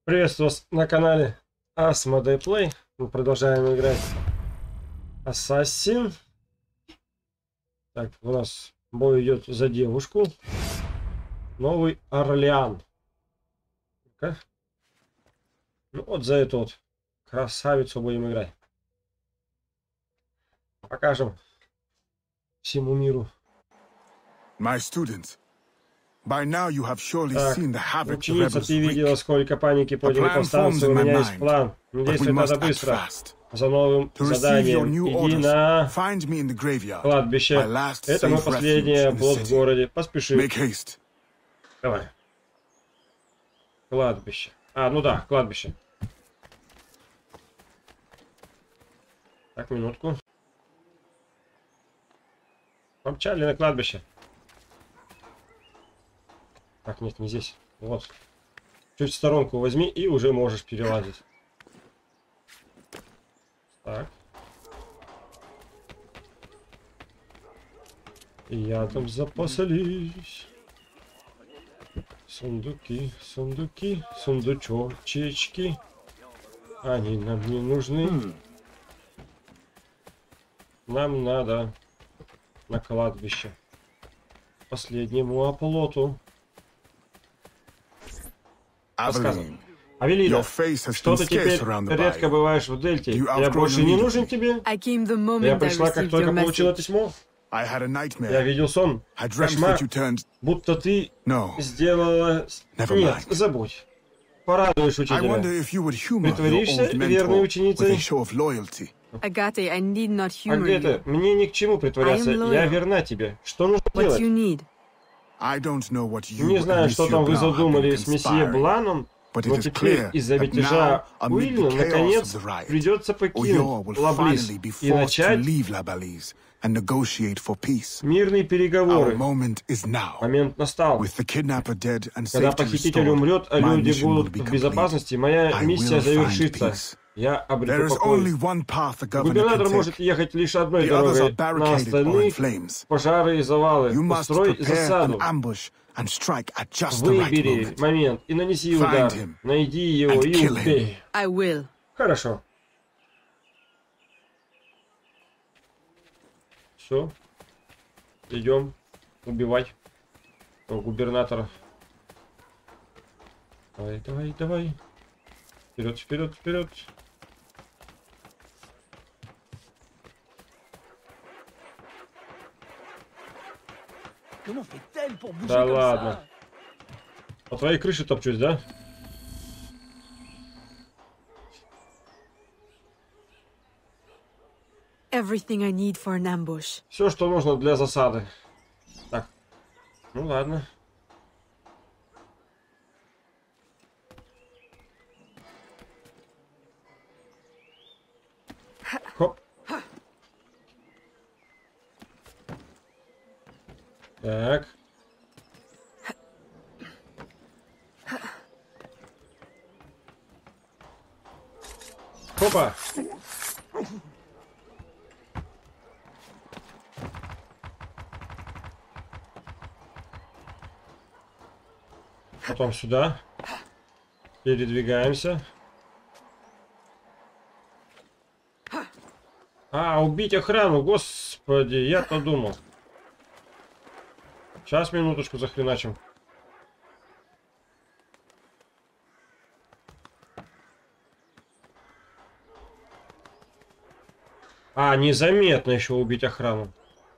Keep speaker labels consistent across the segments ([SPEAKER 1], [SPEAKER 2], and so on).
[SPEAKER 1] Приветствую вас на канале Asmodee Play. Мы продолжаем играть Ассасин. Так, у нас бой идет за девушку. Новый Орлеан. Ну вот за эту вот красавицу будем играть. Покажем всему миру.
[SPEAKER 2] My students, by now you have surely seen the havoc the
[SPEAKER 1] Ученица,
[SPEAKER 2] rebels
[SPEAKER 1] ты видела,
[SPEAKER 2] wreak.
[SPEAKER 1] сколько паники подняли повстанцы. У меня есть план. Но действовать надо быстро. За новым заданием. Иди на кладбище. Это мой последний оплот в городе. Поспеши. Давай. Кладбище. А, ну да, кладбище. Так, минутку. Помчали на кладбище. Так, нет, не здесь. Вот. Чуть в сторонку возьми и уже можешь перелазить. Так. Я там запасались. Сундуки, сундуки, сундучочки. Они нам не нужны. Нам надо на кладбище. Последнему оплоту. Авелина, что ты теперь редко бываешь в Дельте? Я больше не нужен тебе? Я пришла, как только получила письмо. Я видел сон. Кошмар. Будто ты сделала... Нет, забудь. Порадуешь учителя. Притворишься верной ученицей? Агата, мне ни к чему притворяться. Я верна тебе. Что нужно делать? Не знаю, что там вы задумали с месье Бланом, но теперь из-за мятежа Уильяма, наконец, придется покинуть Лаблис и начать мирные переговоры. Момент настал. Когда похититель умрет, а люди будут в безопасности, моя миссия завершится. Я обрету покой. Губернатор может ехать лишь одной дорогой. На остальных пожары и завалы. Устрой засаду. Выбери момент и нанеси удар. Найди его и убей. Хорошо. Все. Идем убивать губернатора. Давай, давай, давай. Вперед, вперед, вперед. Да ладно. По твоей крыше топчусь, да? Все, что нужно для засады. Так. Ну ладно. Хоп. Так. Хопа. Потом сюда. Передвигаемся. А, убить охрану, господи, я-то думал. Сейчас, минуточку, захреначим. А, незаметно еще убить охрану.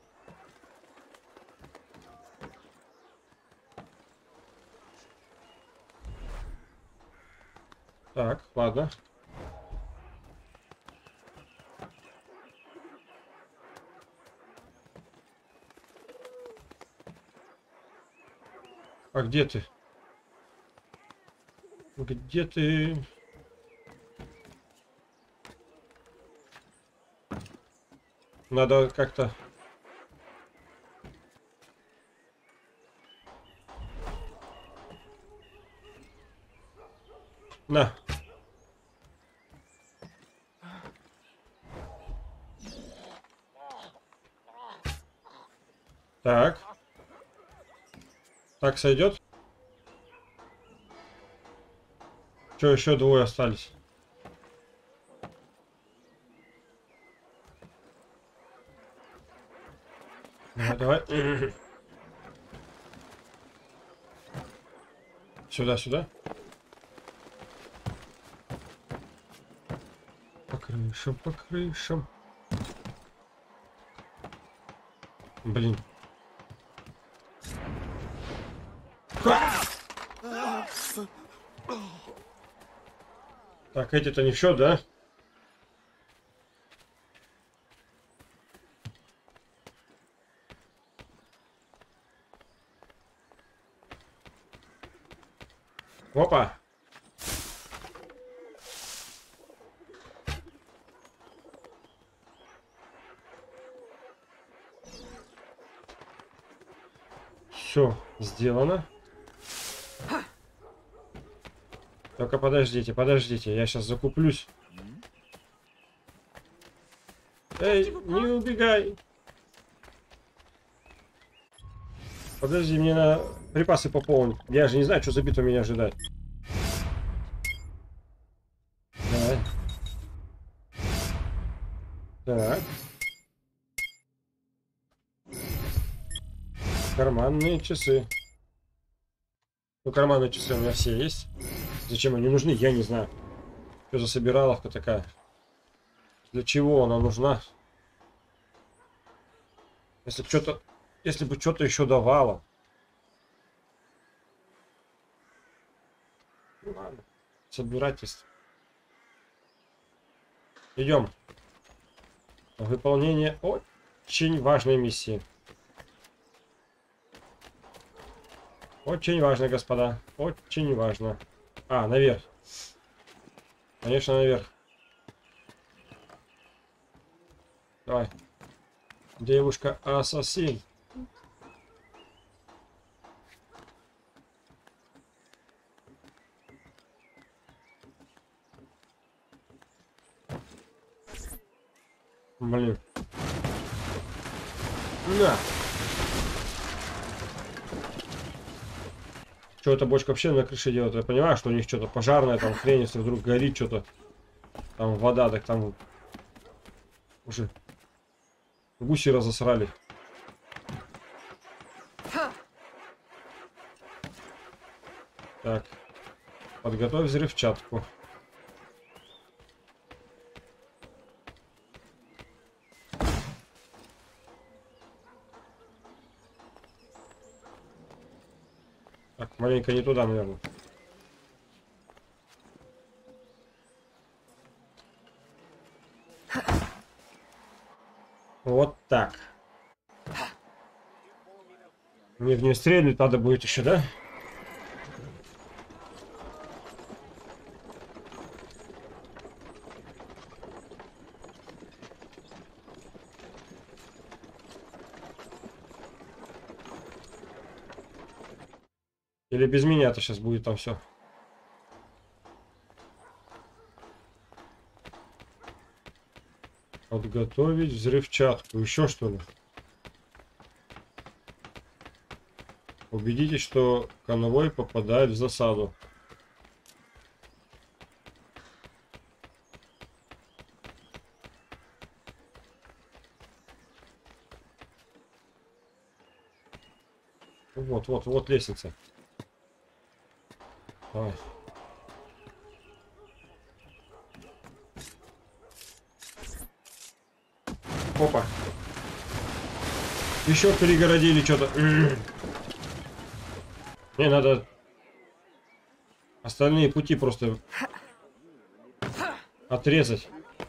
[SPEAKER 1] Так, ладно. А где ты? Где ты? Надо как-то... На. Так. Так сойдет? Что, еще двое остались? Давай, давай. Сюда, сюда. По крышам, по крышам. Блин. Так, эти-то не в счет, да? Опа! Все сделано. Только подождите, подождите, я сейчас закуплюсь. Эй, не убегай! Подожди, мне надо припасы пополнить. Я же не знаю, что за битва меня ожидает. Давай. Так. Карманные часы. Ну, карманные часы у меня все есть. Зачем они нужны, я не знаю. Что за собираловка такая? Для чего она нужна? Если бы что-то еще давало. Ну, ладно. Собирательство. Идем. Выполнение очень важной миссии. Очень важно, господа. Очень важно. А, наверх. Конечно, наверх. Давай. Девушка-ассасин. Блин. На. Что эта бочка вообще на крыше делает? Я понимаю, что у них что-то пожарное, там хрень, если вдруг горит что-то. Там вода, так там уже гуси разосрали. Так. Подготовь взрывчатку. Так, маленько не туда, наверное. Вот так. Мне в нее стрельнуть надо будет еще, да? Или без меня-то сейчас будет там все. Подготовить взрывчатку. Еще что ли? Убедитесь, что конвой попадает в засаду. Вот лестница. Давай. Опа. Еще перегородили что-то. Мне надо остальные пути просто отрезать.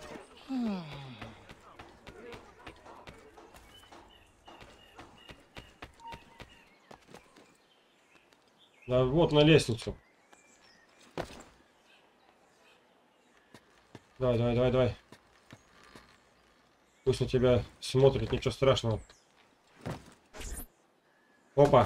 [SPEAKER 1] Да, вот на лестницу. Давай. Пусть на тебя смотрит, ничего страшного. Опа.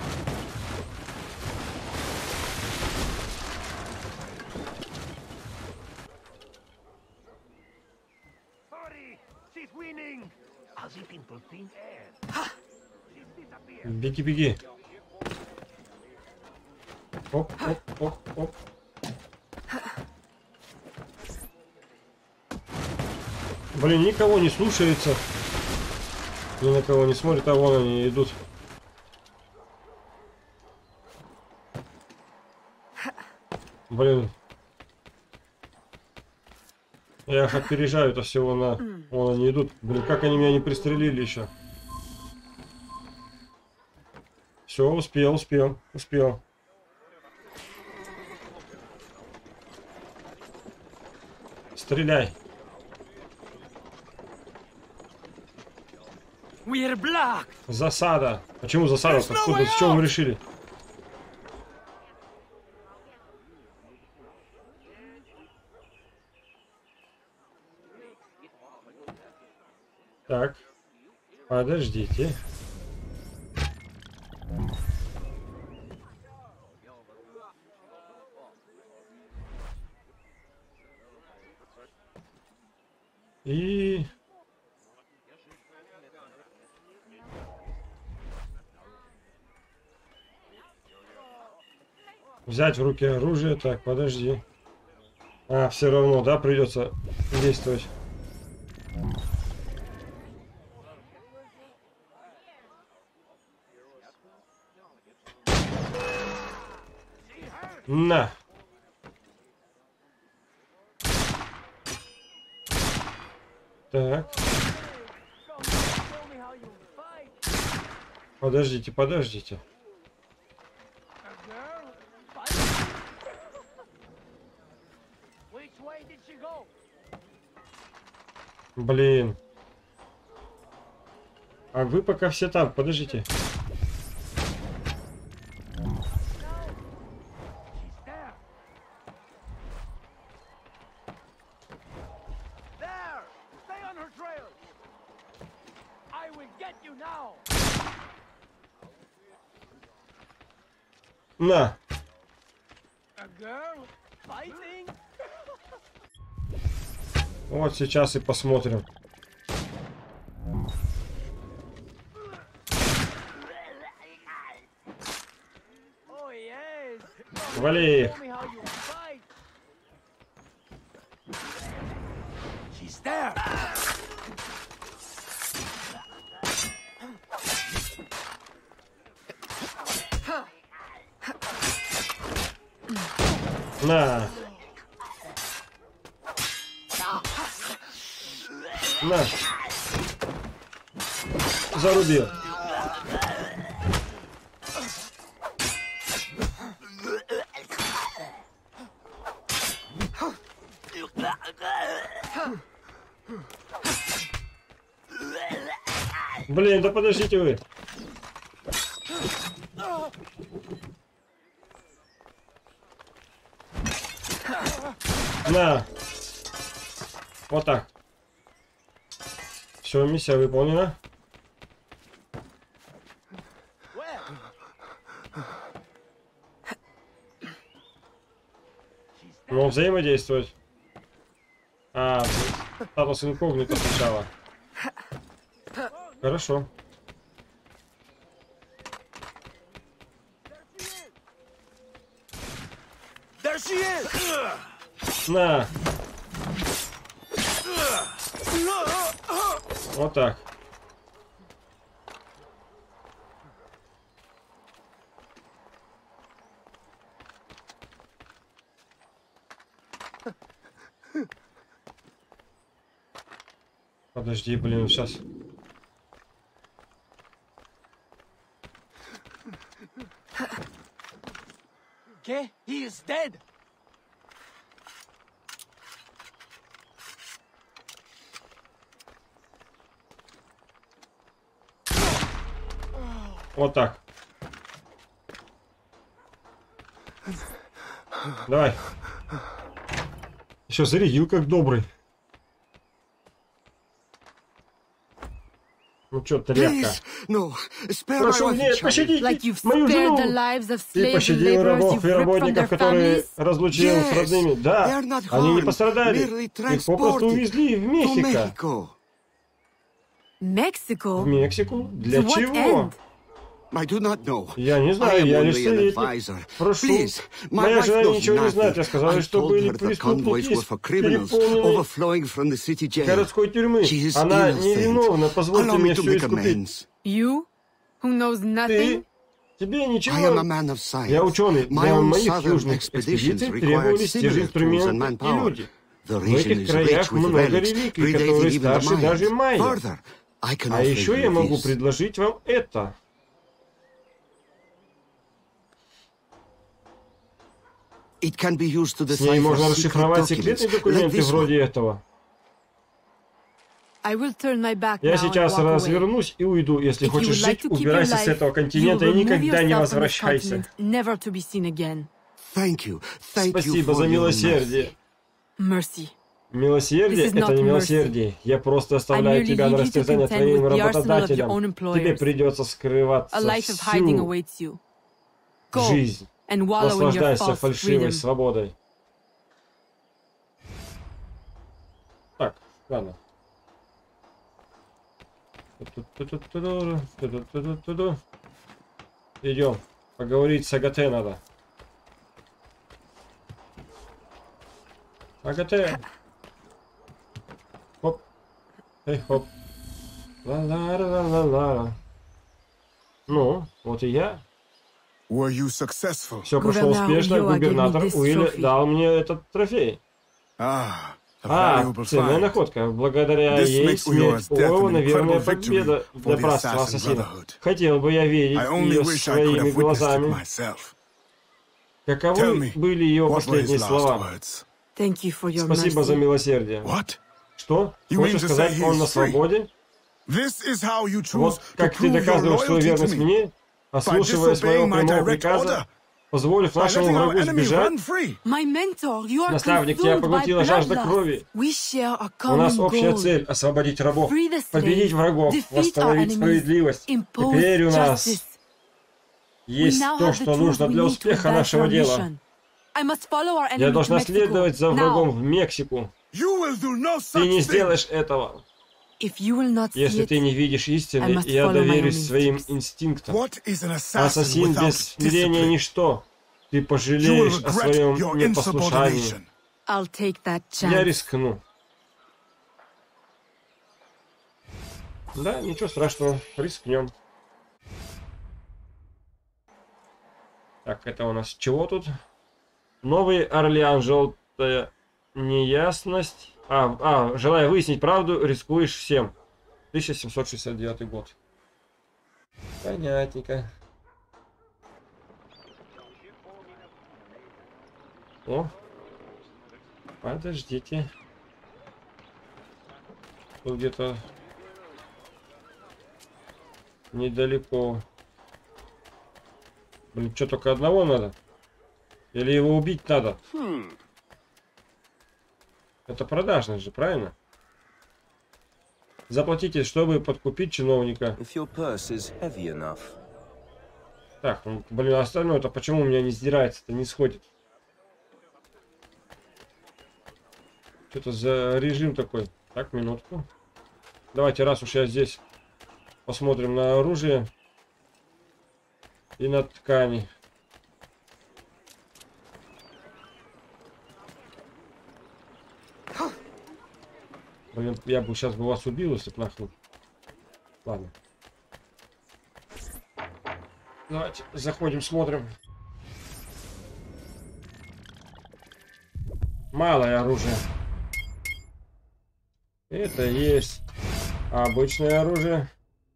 [SPEAKER 1] Беги. Оп. Блин, никого не слушается. Ни на кого не смотрит, а вон они идут. Блин. Я их опережаю-то всего на... Вон они идут. Блин, как они меня не пристрелили еще. Все, успел. Стреляй. Засада. Почему засада? Откуда? С чего мы решили? Так. Подождите. И... взять в руки оружие. Так, подожди. А, все равно, да, придется действовать. На. Так. Подождите. Блин. А вы пока все там, подождите. На. Вот сейчас и посмотрим. Вали их. На. На. Зарубил. Блин, да подождите вы. На. Вот так. Все, миссия выполнена. Ну, взаимодействовать. А, статус инкогнито сначала. Хорошо. На. Вот так. Подожди, блин, сейчас.
[SPEAKER 3] Okay, he is dead.
[SPEAKER 1] Вот так. Давай. Еще зарядил как добрый. Ну что, тряпка. Прошу, нет, пощадите мою жену. Ты пощадил рабов и работников, которые разлучил с родными. Да, они не пострадали. Их попросту увезли в Мексико. В Мексику? Для чего? Я не знаю, я лишь советник. Прошу, моя жена ничего не знает. Я сказала, что были преступники из переполненной городской тюрьмы. Она невиновна, позвольте мне все искупить. Ты? Тебе ничего. Я ученый. Для моих южных экспедиций требовались те же инструменты и люди. В этих краях много реликвий, которые старше даже майя. А еще я могу предложить вам это. С ней можно расшифровать секретные документы вроде этого. Я сейчас развернусь и уйду. Если хочешь жить, убирайся с этого континента и никогда не возвращайся. Спасибо за милосердие. Милосердие — это не милосердие. Я просто оставляю тебя на растерзание твоим работодателям. Тебе придется скрываться всю жизнь. Наслаждайся фальшивой свободой. Так, ладно. Идем. Поговорить с Агате надо. Агате. Хоп. Эй, хоп. Ла-ла-ла-ла-ла. Ну, вот и я. Все прошло успешно. Губернатор Уилли дал мне этот трофей. Ценная находка. Благодаря ей смерть Уэлла, наверное, победа для братства ассасинов. Хотел бы я видеть ее своими глазами. Каковы были ее последние слова? Спасибо за милосердие. Что? Хочешь сказать, он на свободе? Вот как ты доказываешь свою верность мне, ослушиваясь моего прямого приказа, позволив нашему врагу сбежать? Наставник, тебя поглотила жажда крови. У нас общая цель — освободить рабов, победить врагов, восстановить справедливость. Теперь у нас есть то, что нужно для успеха нашего дела. Я должна следовать за врагом в Мексику. Ты не сделаешь этого. Если ты не видишь истины, я доверюсь своим инстинктам. Ассасин без смирения — ничто. Ты пожалеешь о своем непослушании. Я рискну. Да, ничего страшного. Рискнем. Так, это у нас чего тут? Новый Орлеан, желтая неясность. Желая выяснить правду, рискуешь всем. 1769 год. Понятненько. О, подождите. Тут где-то недалеко. Блин, что, только одного надо? Или его убить надо? Это продажность же, правильно? Заплатите, чтобы подкупить чиновника. Так, ну, блин, остальное-то почему у меня не сдирается-то, не сходит? Что-то за режим такой. Так, минутку. Давайте, раз уж я здесь, посмотрим на оружие и на ткани. Блин, я бы сейчас вас убил, если бы нахуй. Ладно. Давайте заходим, смотрим. Малое оружие. Это есть обычное оружие.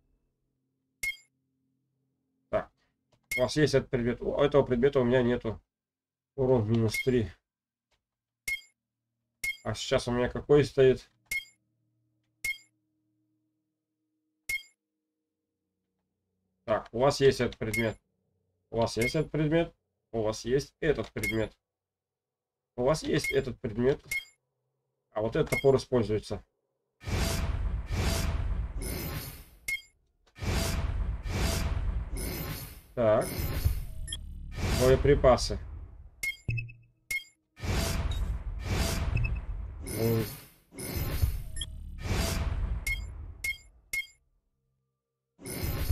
[SPEAKER 1] Так. У вас есть этот предмет. У этого предмета у меня нету. Урон -3. А сейчас у меня какой стоит? Так, у вас есть этот предмет. У вас есть этот предмет. У вас есть этот предмет. У вас есть этот предмет. А вот этот топор используется. Так. Боеприпасы.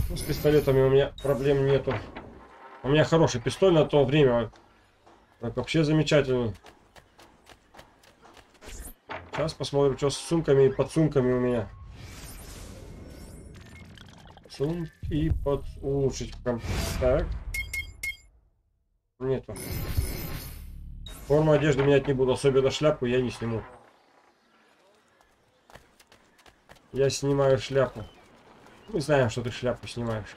[SPEAKER 1] Ну, с пистолетами у меня проблем нету. У меня хороший пистолет на то время. Так, вообще замечательный. Сейчас посмотрим, что с сумками и подсумками у меня. Сумки и под улучшить. Так. Нету. Форму одежды менять не буду, особенно шляпу я не сниму. Я снимаю шляпу. Мы знаем, что ты шляпу снимаешь.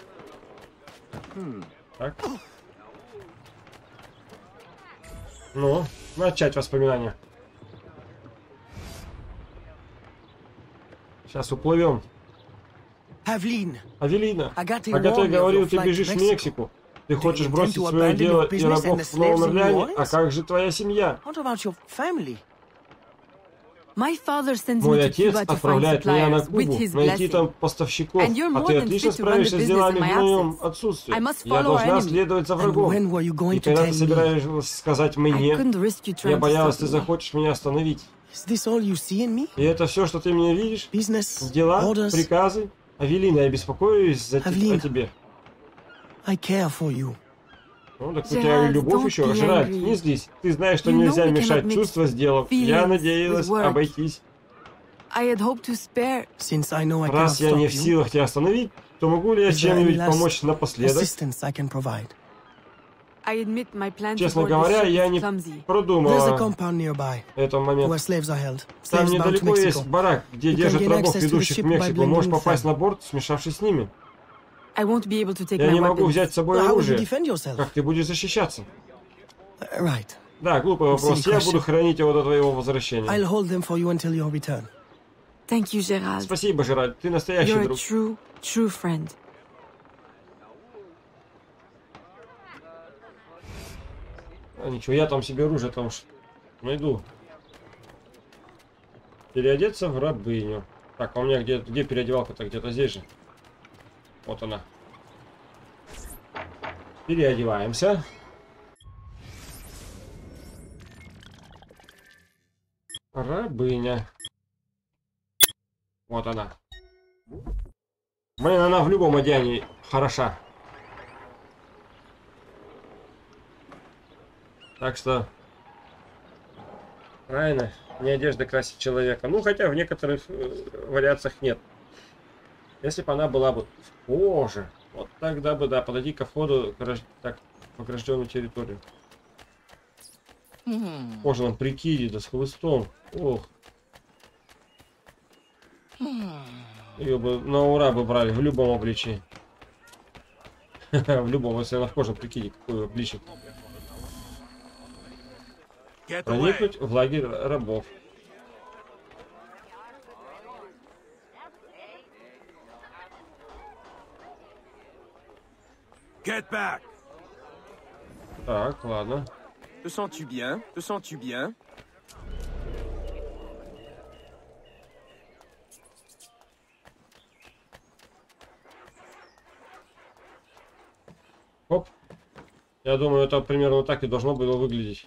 [SPEAKER 1] Так. Ну, начать воспоминания. Сейчас уплывем. Авелина, Агата говорил, ты бежишь в Мексику. Ты хочешь бросить свое дело и рабов в Новом Орлеане? А как же твоя семья? Мой отец отправляет меня на Кубу, найти там поставщиков, а ты отлично справишься с делами в моем отсутствии. Я должна следовать за врагом. И когда ты собираешься сказать мне, я боялась, ты захочешь меня остановить. И это все, что ты меня видишь? Дела, приказы? Авелина, я беспокоюсь за тебе. Ну, так у тебя любовь еще. Жеральд, не злись. Ты знаешь, что нельзя мешать чувства с делом. Я надеялась обойтись. Раз я не в силах тебя остановить, то могу ли я чем-нибудь помочь напоследок? Честно говоря, я не продумала этот момент. Там недалеко есть барак, где держат рабов, ведущих в Мексику. Можешь попасть на борт, смешавшись с ними. Я не могу взять с собой оружие. Как ты будешь защищаться? Да, глупый вопрос. Я буду хранить его до твоего возвращения. Спасибо, Жеральд. Ты настоящий друг. Ничего, я там себе оружие там найду. Переодеться в рабыню. Так, а у меня где переодевалка-то? Где-то здесь же. Вот она. Переодеваемся. Рабыня. Вот она. Блин, она в любом одеянии хороша. Так что... Правильно. Не одежда красит человека. Ну, хотя в некоторых вариациях нет. Если бы она была бы в коже, вот тогда бы, да, подойди ко входу так, в огражденную территорию. В кожаном прикиде, да с хлыстом. Ох. Ее бы на ура бы брали в любом обличии. В любом, если она в кожаном прикиде, какой обличие. Проникнуть в лагерь рабов.
[SPEAKER 3] Get back.
[SPEAKER 1] Так, ладно.
[SPEAKER 3] Te sens-tu bien? Te sens-tu bien?
[SPEAKER 1] Оп. Я думаю, это примерно так и должно было выглядеть.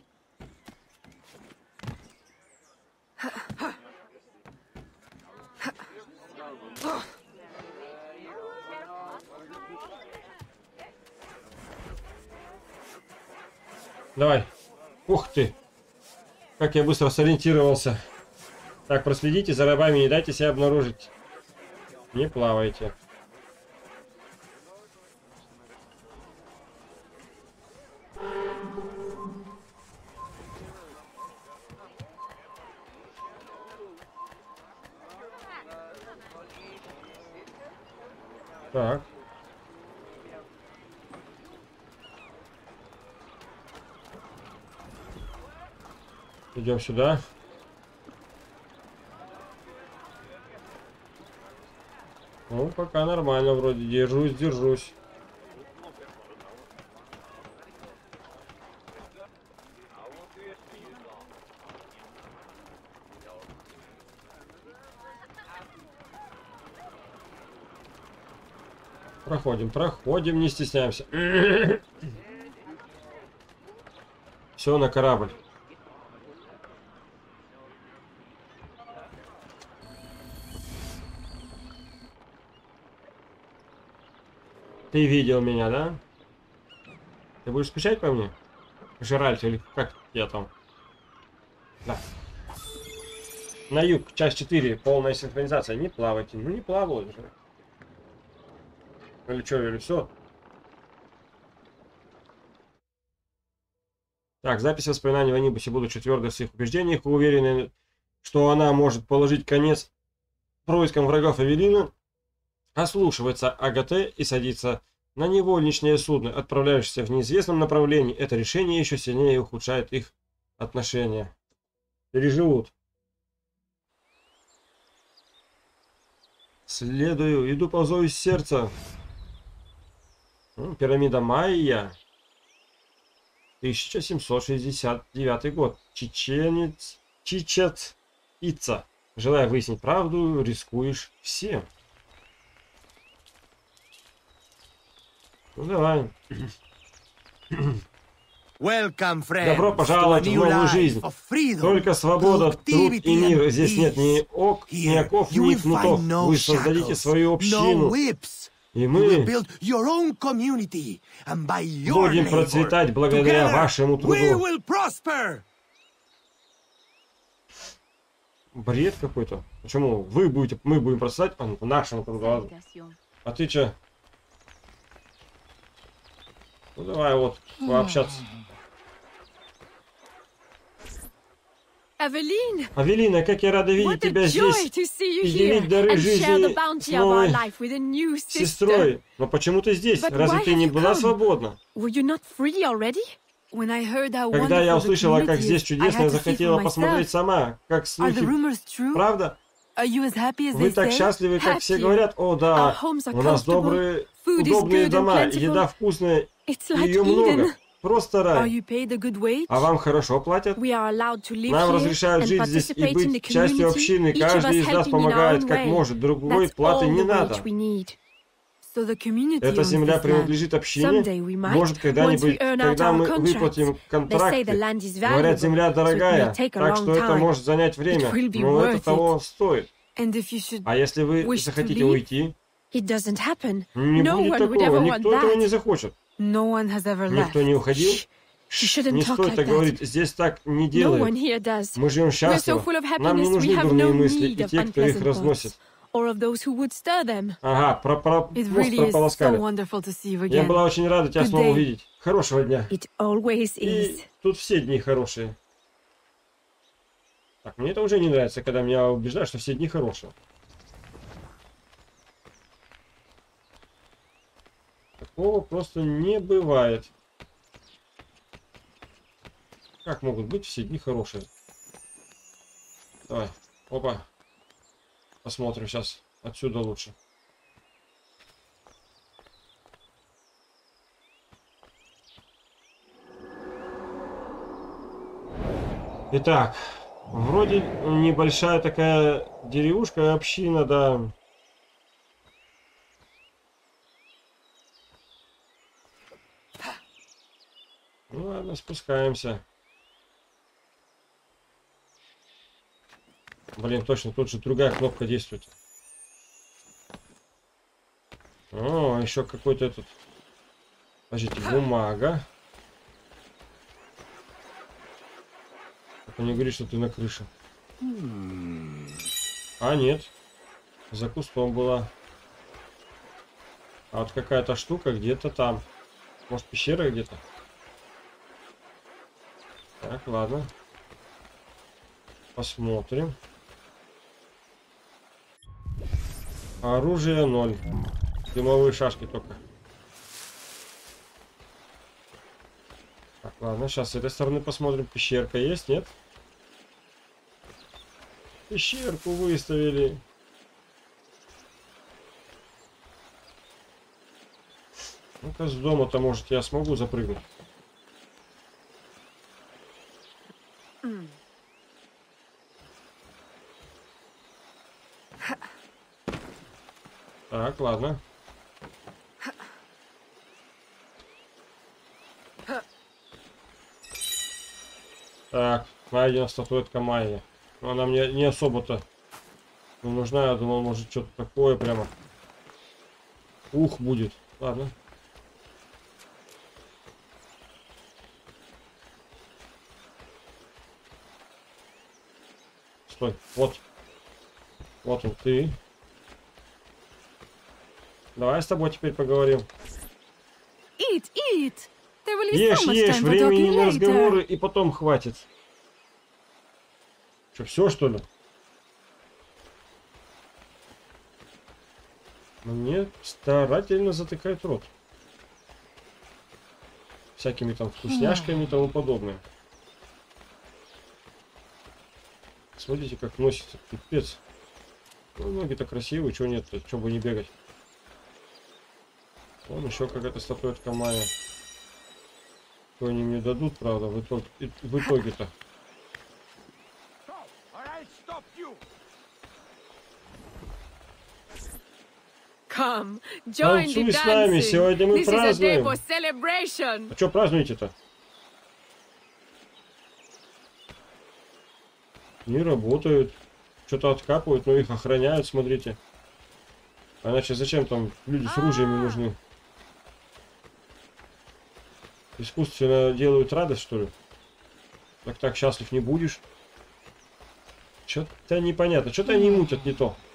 [SPEAKER 1] Давай. Ух ты. Как я быстро сориентировался. Так, проследите за рабами, не дайте себя обнаружить. Не плавайте. Так. Идем сюда. Ну, пока нормально вроде. Держусь. Проходим, не стесняемся. Все, на корабль. Ты видел меня, да? Ты будешь скучать по мне? Жеральд, или как я там? Да. На юг, часть 4, полная синхронизация. Не плавайте. Ну не плавают же. Или что, или все? Так, запись воспоминаний в Анибусе, будучи твердо в своих убеждениях, уверены, что она может положить конец проискам врагов Эвелины, ослушивается АГТ и садится на невольничное судно, отправляющееся в неизвестном направлении. Это решение еще сильнее ухудшает их отношения. Переживут. Следую, иду по зову сердца. Пирамида Майя. 1769 год. Чичет Ица. Желая выяснить правду, рискуешь всем. Ну давай. Добро пожаловать в новую жизнь. Только свобода, труд и мир. Здесь нет ни оков, ни кнутов. Вы создадите свою общину. И мы будем процветать благодаря вашему труду. Бред какой-то. Почему? Мы будем процветать по нашему труду. А ты че? Ну давай вот пообщаться. Авелина, как я рада видеть тебя здесь и делить дары жизни с новой сестрой. Но почему ты здесь? Разве ты не была свободна? Когда я услышала, как здесь чудесно, я захотела посмотреть сама, как слухи. Правда? Вы так счастливы, как все говорят? О, да, у нас добрые, удобные дома, еда вкусная, и ее много. Просто рай. А вам хорошо платят? Нам разрешают жить здесь и быть частью общины. Каждый из нас помогает как может. Другой платы не надо. Эта земля принадлежит общине. Может, когда-нибудь, когда мы выплатим контракты, говорят, земля дорогая, так что это может занять время, но это того стоит. А если вы захотите уйти, не будет такого, никто этого не захочет. Никто не уходил? Не стоит так говорить, здесь так не делают. Мы живем счастливо. Нам не нужны дурные мысли и те, кто их разносит. Ага, мост прополоскали. Я была очень рада тебя снова увидеть. Хорошего дня. И тут все дни хорошие. Так, мне это уже не нравится, когда меня убеждают, что все дни хорошие. Такого просто не бывает. Как могут быть все дни хорошие? Давай, опа. Посмотрим сейчас отсюда лучше. Итак, вроде небольшая такая деревушка, община, да. Ну ладно, спускаемся. Блин, точно, тут же другая кнопка действует. О, еще какой-то этот... Подождите, бумага. Только не говори, что ты на крыше. А, нет. За кустом была. А вот какая-то штука где-то там. Может, пещера где-то? Так, ладно. Посмотрим. Оружие 0. Дымовые шашки только. Так, ладно, сейчас с этой стороны посмотрим. Пещерка есть, нет? Пещерку выставили. Ну-ка, с дома-то, может, я смогу запрыгнуть. Так, ладно. Так, найдена статуэтка Майя. Но она мне не особо-то не нужна. Я думал, может, что-то такое прямо. Ух, будет. Ладно. Стой. Вот. Вот он, ты. Давай с тобой теперь поговорим. Ешь, ешь, времени на разговоры и потом хватит. Что, все, что ли? Мне старательно затыкает рот. Всякими там вкусняшками и тому подобное. Смотрите, как носится. Пипец. Ну, ноги-то красивые, чего нет, чего бы не бегать. Вон еще какая-то статуэтка Майя. Что они мне дадут, правда, в итоге-то. Танцуй с нами, сегодня мы празднуем. А что празднуете-то? Не работают. Что-то откапывают, но их охраняют, смотрите. А иначе зачем там люди с ружьями нужны? Искусственно делают радость, что ли? Так счастлив не будешь. Что-то непонятно. Что-то они мутят не то.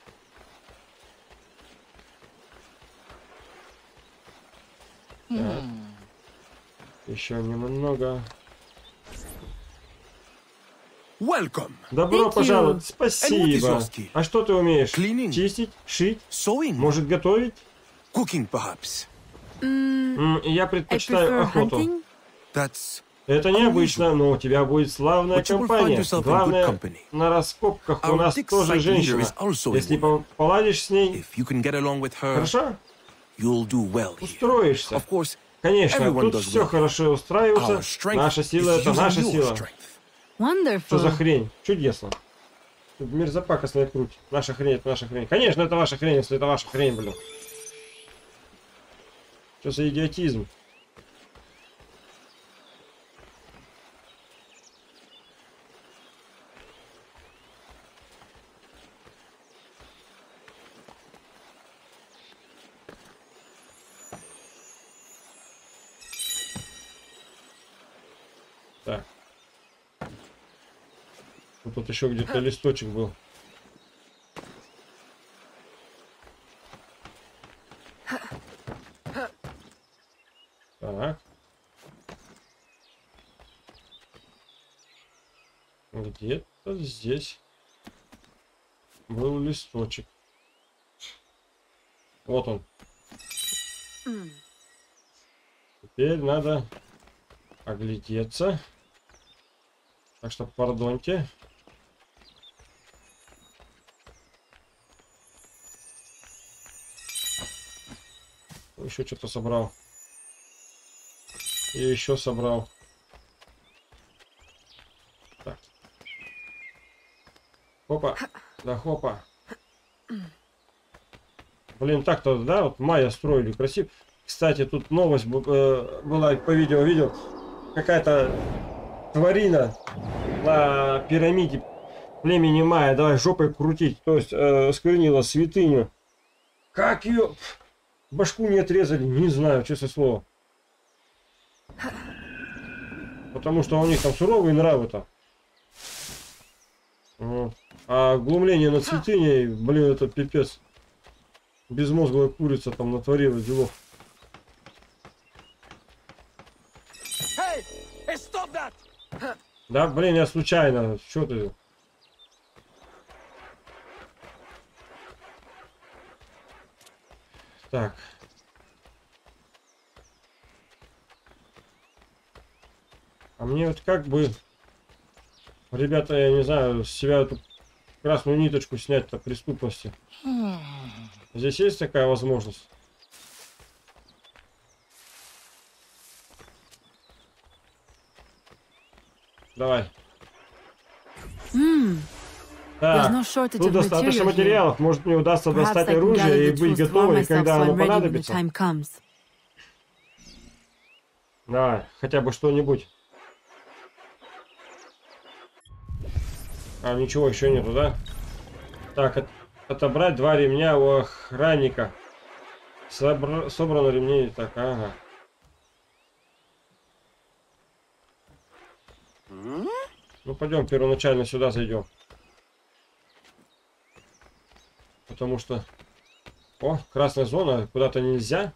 [SPEAKER 1] Так. Еще немного.
[SPEAKER 2] Welcome.
[SPEAKER 1] Добро пожаловать. Спасибо. А что ты умеешь? Чистить? Шить? Может, готовить?
[SPEAKER 2] Cooking, perhaps.
[SPEAKER 1] Я предпочитаю охоту. Это необычно, но у тебя будет славная компания. Главное, на раскопках у нас тоже женщина. Если поладишь с ней, хорошо? Устроишься. Конечно, тут все хорошо устраивается. Наша сила — это наша сила. Что за хрень? Чудесно. Тут мерзопакостная круть. Наша хрень — это наша хрень. Конечно, это ваша хрень, если это ваша хрень, блин. Что за идиотизм? Так. Тут еще где-то листочек был. Так. Где-то здесь был листочек. Вот он. Теперь надо оглядеться. Так что, пардоньте. Еще что-то собрал. И еще собрал. Так. Хопа. Да хопа. Блин, так-то, да, вот майя строили красиво. Кстати, тут новость была по видео, видел. Какая-то тварина на пирамиде племени майя. Давай жопой крутить. То есть осквернила святыню. Как ее... Башку не отрезали, не знаю, честное слово. Потому что у них там суровые нравы-то. А глумление над святыней, блин, это пипец. Безмозглая курица там натворила делов. Да, блин, я случайно. Что ты? Так. А мне вот как бы, ребята, я не знаю, с себя эту красную ниточку снять-то преступности. Здесь есть такая возможность? Давай. Так, тут достаточно материалов. Может, мне удастся достать оружие и быть готовой, когда оно понадобится. Давай, хотя бы что-нибудь. А, ничего еще нету, да? Так, отобрать 2 ремня у охранника. Собрано ремней. Так, ага. Ну, пойдем первоначально сюда зайдем. потому что... О, красная зона, куда-то нельзя.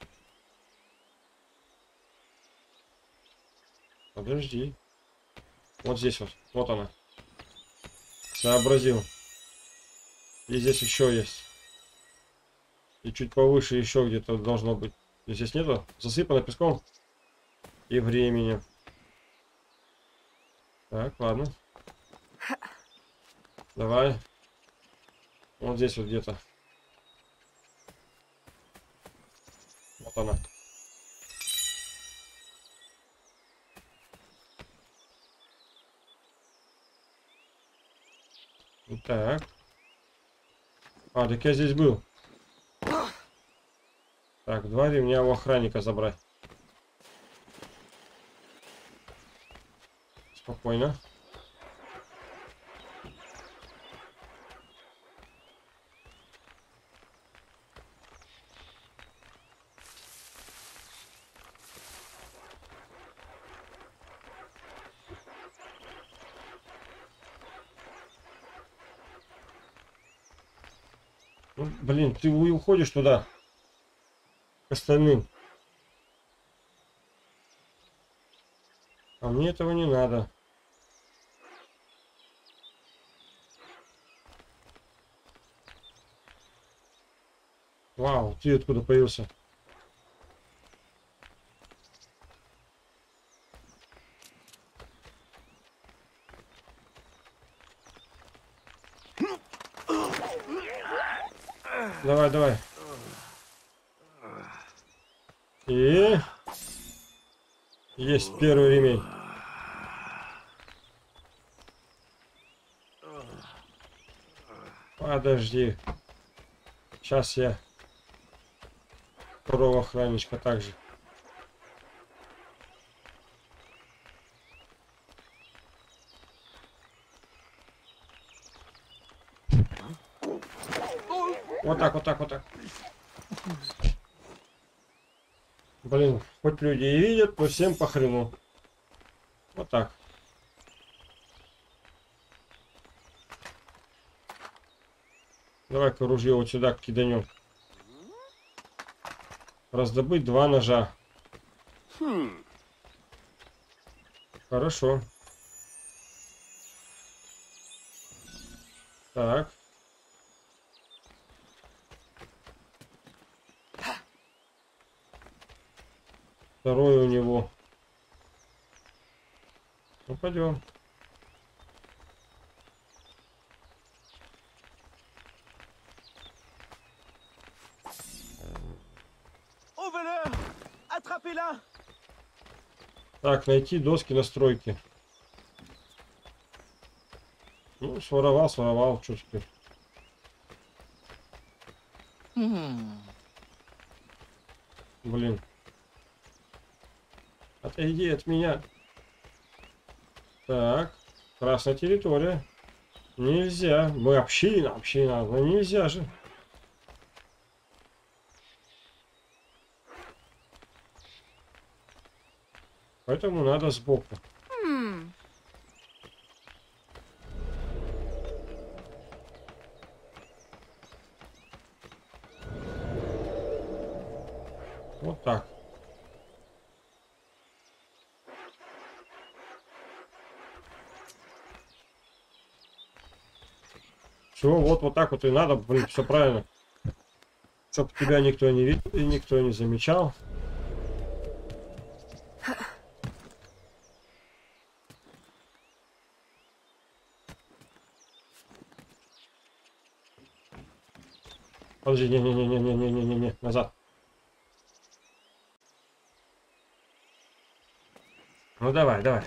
[SPEAKER 1] Подожди. Вот здесь вот, вот она. Сообразил. И здесь еще есть. И чуть повыше еще где-то должно быть. Здесь нету? Засыпано песком и временем. Так, ладно. Давай. Вот здесь вот где-то. Вот она. Так. А, так я здесь был. Так, 2 ремня у охранника забрать. Спокойно. Ну, блин, ты уходишь туда. К остальным. А мне этого не надо. Вау, ты откуда появился? Давай, давай. И... Есть первый ремень. Подожди. Сейчас я... Второго охранничка также. Вот так, вот так, вот так. Блин, хоть люди и видят, но всем по хрену. Вот так. Давай-ка ружье вот сюда киданем. Раздобыть 2 ножа. Хорошо. Так. Второй у него. Ну, пойдем. Так, найти доски настройки. Ну, своровал, своровал, что теперь. Блин. Отойди от меня. Так, красная территория. Нельзя. Мы община, община, но нельзя же. Поэтому надо сбоку. Вот так. Все, вот так вот и надо, блин, все правильно. Чтоб тебя никто не видел и никто не замечал. Подожди, не, назад. Ну давай, давай.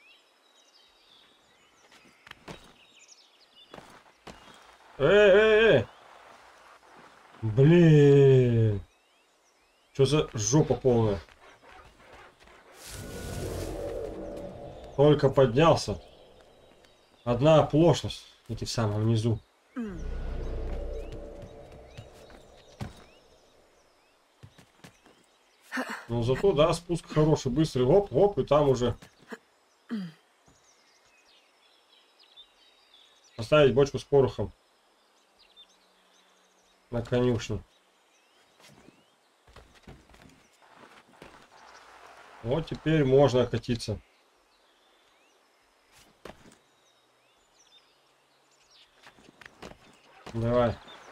[SPEAKER 1] Блин. Что за жопа полная? Только поднялся. Одна оплошность. Эти в самом низу. Но зато, да, спуск хороший, быстрый. Оп, оп, и там уже. Поставить бочку с порохом. на конюшню. Вот теперь можно катиться. Давай.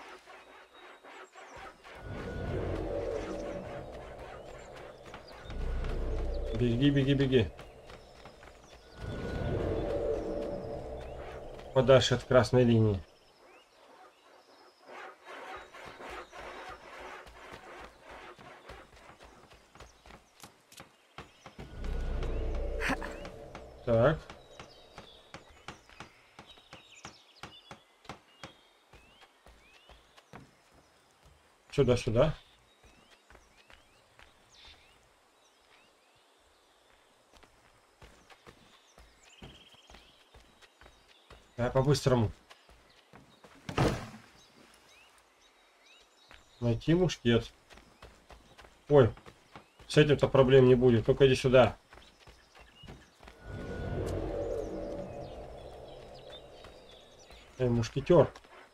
[SPEAKER 1] Беги, беги, беги. Подальше от красной линии. Так. Сюда, сюда. Давай по-быстрому. Найти мушкет. Ой, с этим-то проблем не будет. Только иди сюда. Эй, мушкетер.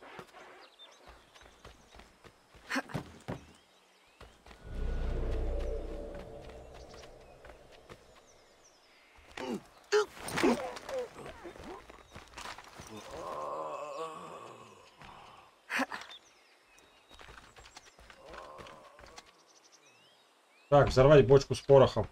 [SPEAKER 1] Так, взорвать бочку с порохом.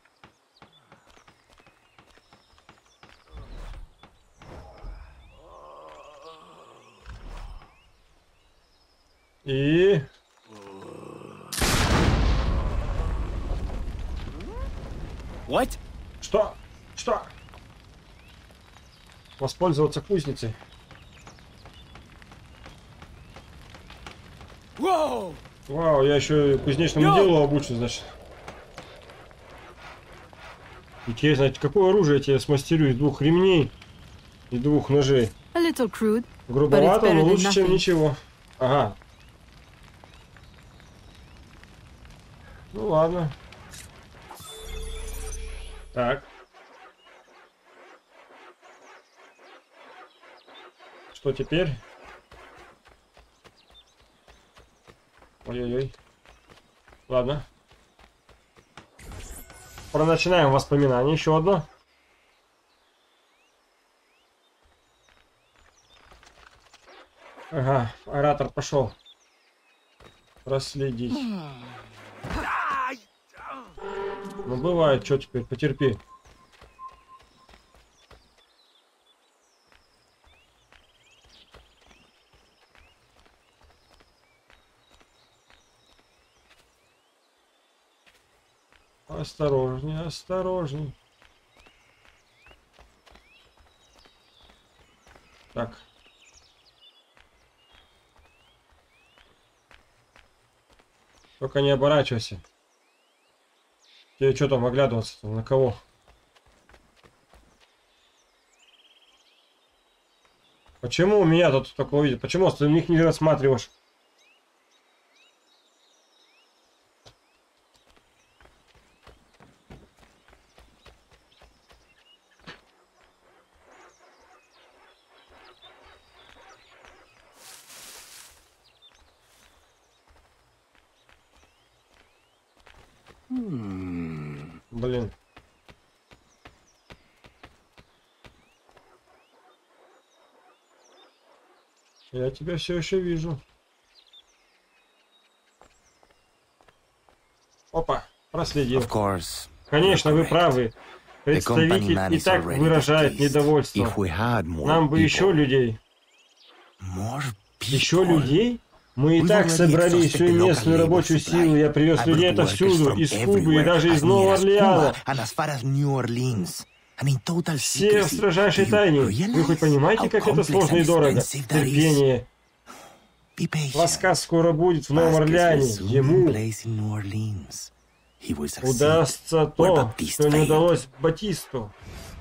[SPEAKER 1] И...
[SPEAKER 3] What?
[SPEAKER 1] Что? Что? Воспользоваться кузницей.
[SPEAKER 3] Вау,
[SPEAKER 1] я еще кузнечному делу обучен, значит. Интересно, какое оружие я тебе смастерю из 2 ремней и 2 ножей? Грубовато, но лучше, чем ничего. Ага. Ну ладно. Так. Что теперь? Ой-ой-ой. Ладно. Начинаем воспоминание. Еще одно. Ага, оратор пошел. Расследить. Ну бывает, что теперь, потерпи. Осторожней, осторожней. Так. Только не оборачивайся. Тебе что там оглядываться-то? На кого? Почему у меня тут такое видит? Почему остальных не рассматриваешь? Блин. Я тебя все еще вижу. Опа, проследил. Конечно, вы правы. Представитель и так выражает недовольство. Нам бы еще людей. Еще людей? Мы и так собрали всю местную рабочую силу. Я привез людей отовсюду, из Кубы и даже из Нового Орлеана. Все в строжайшей тайне. Вы хоть понимаете, как это сложно и дорого? Терпение. Ласкас скоро будет в Новом Орлеане. Ему удастся то, что не удалось Батисту.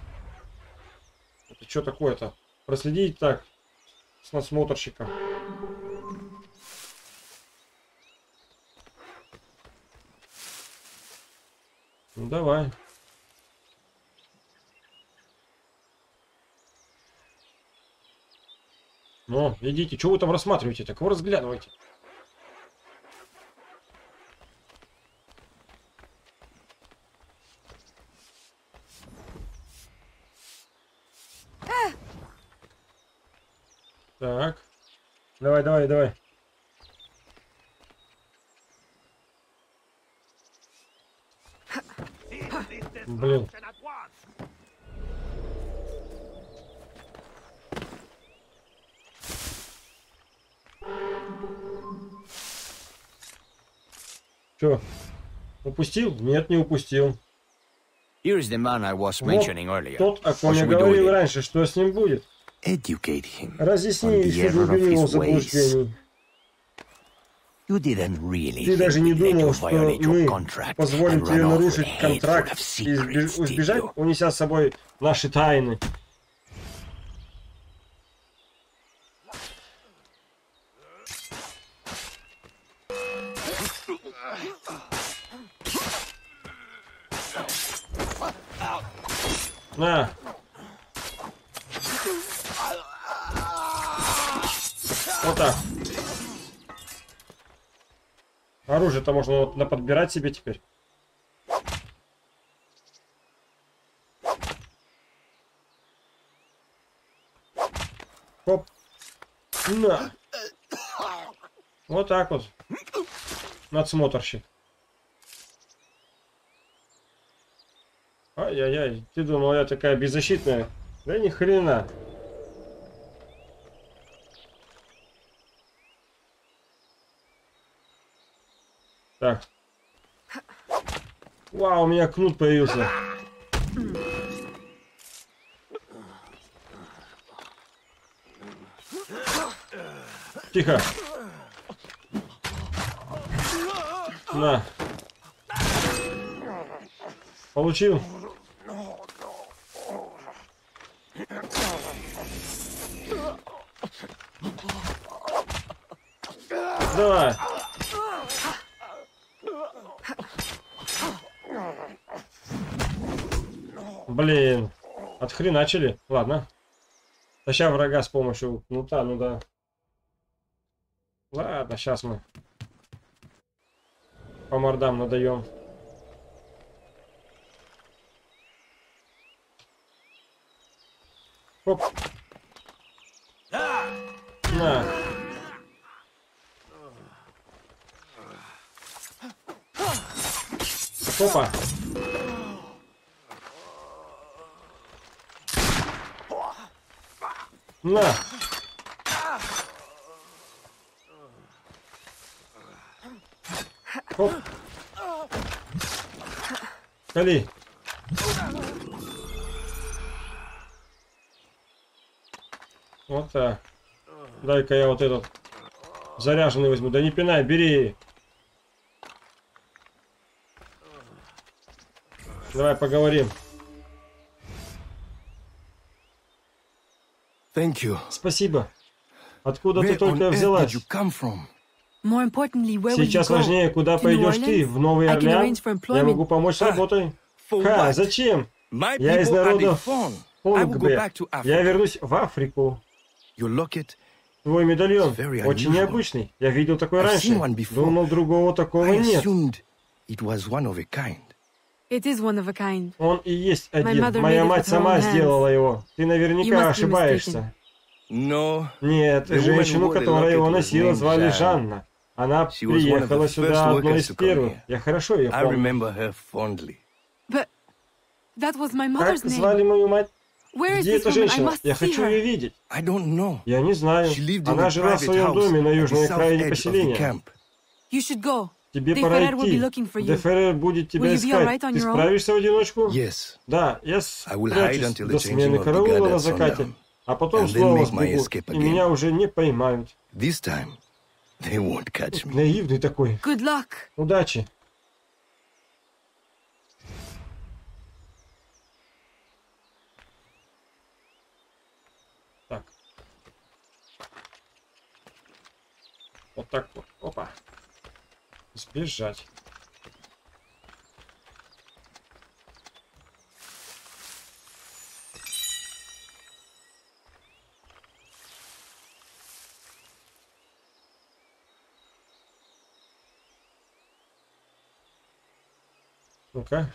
[SPEAKER 1] Это что такое-то? Проследить так с надсмотрщиком. Ну давай. Ну, идите. Чего вы там рассматриваете? Так вы разглядываете. Так. Давай, давай, давай. Блин. Чё? Упустил? Нет, не упустил.
[SPEAKER 3] Here is the man I was mentioning earlier.
[SPEAKER 1] Тот, о ком я говорил раньше, что с ним будет? Разъясни, чтобы убери его заблуждений. Ты даже не думал, что мы позволим тебе нарушить контракт и избежать, унеся с собой наши тайны. На. Вот так. Оружие-то можно наподбирать себе теперь. Хоп. На. Вот так вот. Надсмотрщик. Ай-яй-яй, ты думал, я такая беззащитная? Да ни хрена. Так. Вау, у меня кнут появился. Тихо. На. Получил. Давай. Блин. Отхреначили. Ладно. Таща врага с помощью кнута, ну да. Ладно, сейчас мы по мордам надаем. Оп. На. Опа. На. Оп. Кали. Вот так. Дай-ка я вот этот заряженный возьму. Да не пинай, бери. Давай поговорим. Спасибо. Откуда ты только взялась? Сейчас важнее, куда пойдешь ты, в Новый Орлеан? Я могу помочь с работой. Ха, зачем? Я из народа Фонгбе. Я вернусь в Африку. Твой медальон очень необычный. Я видел такой раньше. Думал, другого такого нет. Он и есть один. Моя мать сама сделала его. Ты наверняка ошибаешься. Нет, женщину, которая его носила, звали Жанна. Она приехала сюда одной из первых. Я хорошо ее помню. Как звали мою мать? Где эта женщина? Я хочу ее видеть. Я не знаю. Она жила в своем доме на южной окраине поселения. Тебе пора идти. Деферер будет тебя искать. Ты справишься в одиночку? Да, я спрячусь до смены караула на закате. А потом снова сбегу, и меня уже не поймают. Наивный такой. Удачи. Так. Вот так вот. Опа. Сбежать. Ну-ка.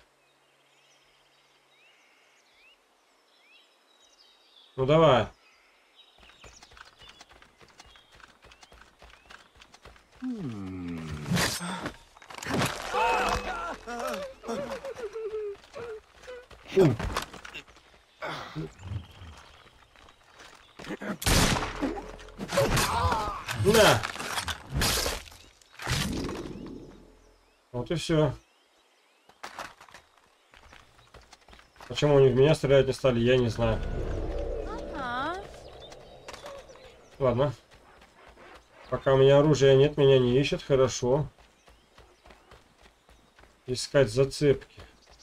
[SPEAKER 1] Ну давай. На! Вот и все. Почему они в меня стрелять не стали, я не знаю. Ладно. Пока у меня оружия нет, меня не ищут, хорошо. Искать зацепки.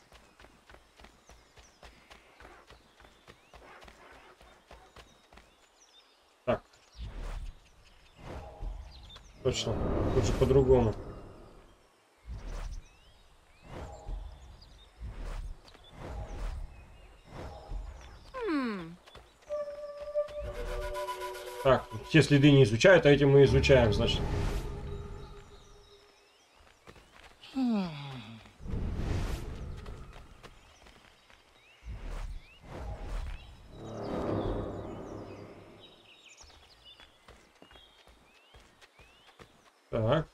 [SPEAKER 1] Так. Точно. Тут же по-другому. Так, те следы не изучают, а эти мы изучаем, значит. Так.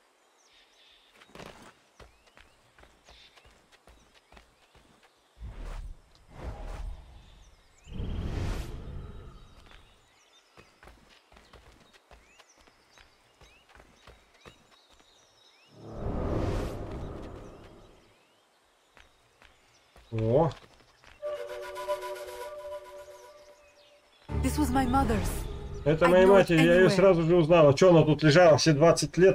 [SPEAKER 1] О. Это моя мать, я ее сразу же узнала. Что она тут лежала все 20 лет?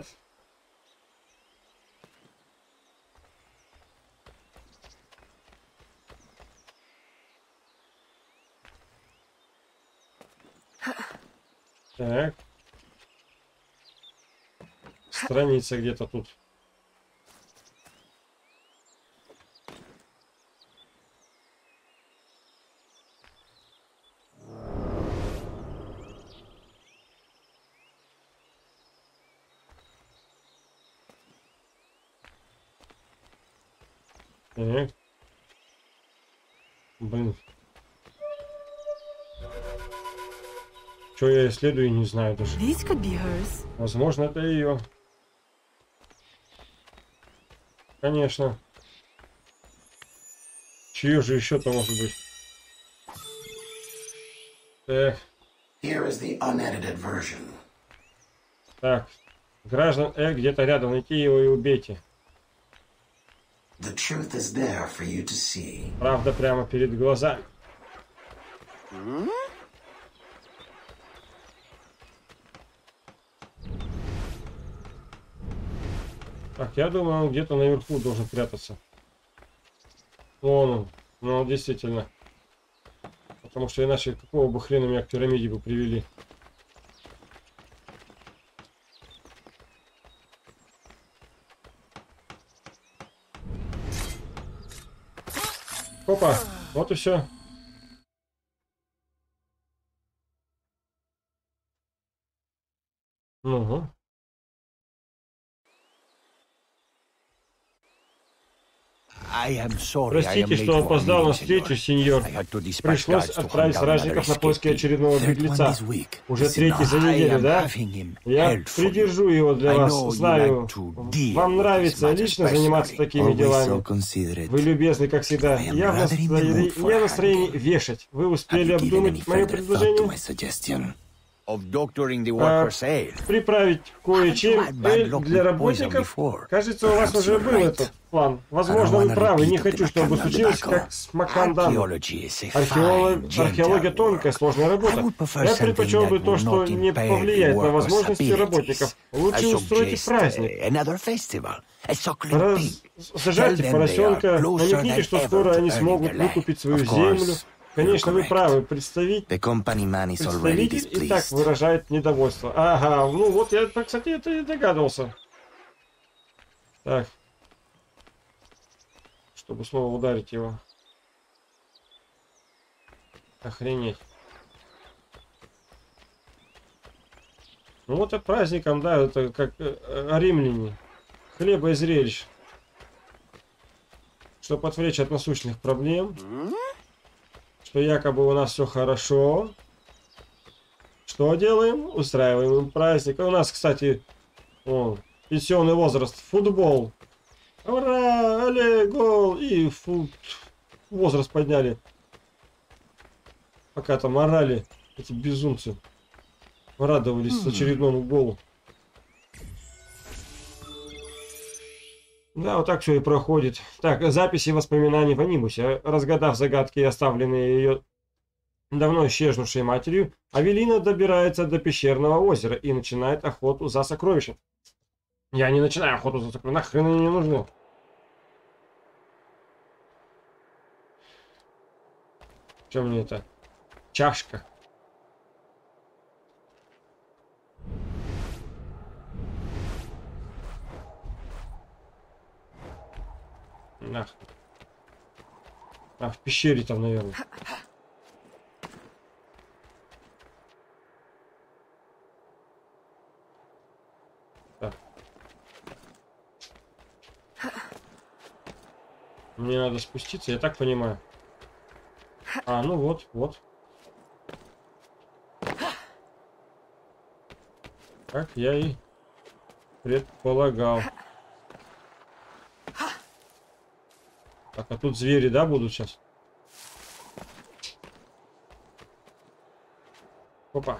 [SPEAKER 1] Так. Страница где-то тут. Так. Блин. Что я исследую, не знаю даже. Возможно, это ее. Конечно. Чье же еще-то может быть? Так. Так. Граждан где-то рядом. Найти его и убейте. Правда прямо перед глазами. Так, я думаю, он где-то наверху должен прятаться. Вон он. Ну, действительно. Потому что иначе какого бы хрена меня к пирамиде бы привели. Опа, вот и все. Угу. Простите, что опоздал на встречу, сеньор. Пришлось отправить стражников на поиски очередного беглеца. Уже 3-й за неделю, да? Я придержу его для вас. Знаю, вам нравится лично заниматься такими делами. Вы любезны, как всегда. Я в настроении вешать. Вы успели обдумать мое предложение? Приправить кое-чем для работников. Кажется, у вас уже был этот план. Возможно, вы правы. Не хочу, чтобы случилось, как с Маканданом. Археология тонкая, сложная работа. Я предпочел бы то, что не повлияет на возможности работников. Лучше устройте праздник. Зажарьте поросенка, намекните, что скоро они смогут выкупить свою землю. Конечно, вы правы. Представитель и так выражает недовольство. Ага, ну вот я, кстати, это и догадывался. Так. Чтобы снова ударить его. Охренеть. Ну вот и праздником, да, это как римляне. Хлеба и зрелищ. Чтобы отвлечь от насущных проблем. Что якобы у нас все хорошо. Что делаем? Устраиваем им праздник. А у нас, кстати, О, пенсионный возраст. Футбол. Ура! Але, гол! И возраст подняли. Пока там орали эти безумцы. Радовались очередному голу. Да, вот так все и проходит. Так, записи воспоминаний в анимусе. Разгадав загадки, оставленные ее давно исчезнувшей матерью, Авелина добирается до пещерного озера и начинает охоту за сокровищем. Я не начинаю охоту за сокровищем. Нахрен они не нужны. Что мне это? Чашка. Нахрен. А, в пещере там, наверное. Так. Мне надо спуститься, я так понимаю. А, ну вот, вот. Как я и предполагал. Так, а тут звери, да, будут сейчас? Опа.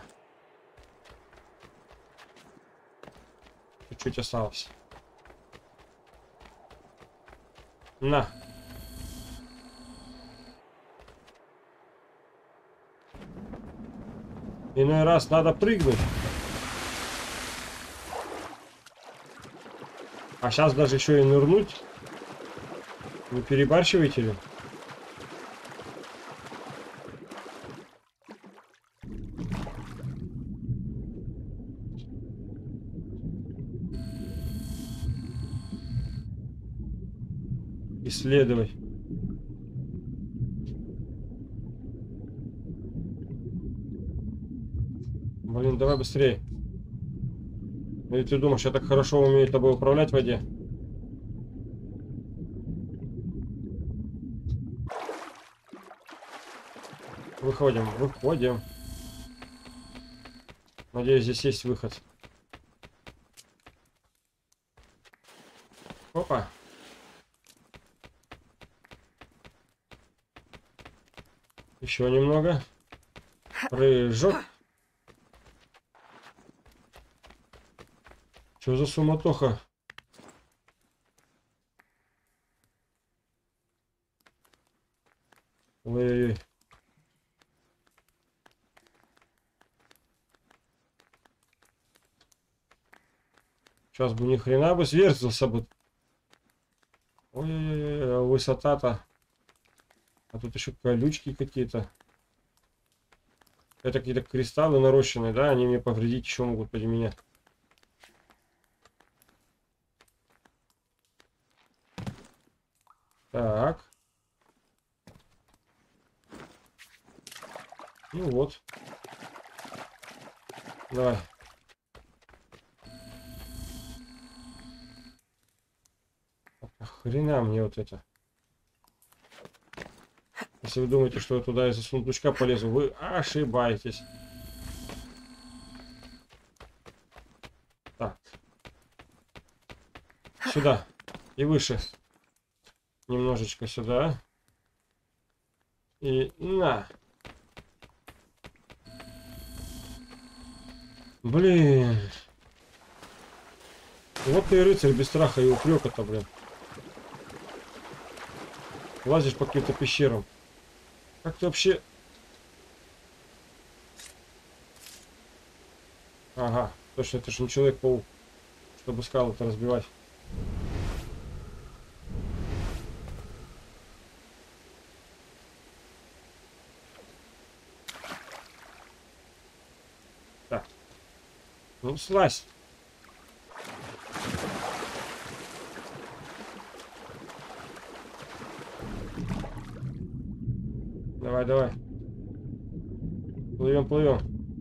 [SPEAKER 1] Чуть-чуть осталось. На. Иной раз надо прыгнуть. А сейчас даже еще и нырнуть. Вы перебарщиваете ли? Исследовать. Блин, давай быстрее. Или ты думаешь, я так хорошо умею тобой управлять в воде? Выходим, выходим. Надеюсь, здесь есть выход. Опа. Еще немного. Прыжок. Что за суматоха? Ой-ой-ой. Сейчас бы ни хрена бы сверзился бы. Ой-ой-ой, высота-то. А тут еще колючки какие-то. Это какие-то кристаллы нарощенные, да? Они мне повредить еще могут поди меня. Так. Ну вот. Давай. Хрена мне вот это. Если вы думаете, что я туда из-за сундучка полезу, вы ошибаетесь. Так. Сюда. И выше. Немножечко сюда. И на. Блин. Вот ты и рыцарь без страха и упрека-то, блин. Лазишь по каким-то пещерам. Как ты вообще... Ага, точно, это же не Человек-паук, чтобы скалы-то разбивать. Так. Ну, слазь. Давай, давай. Плывем, плывем.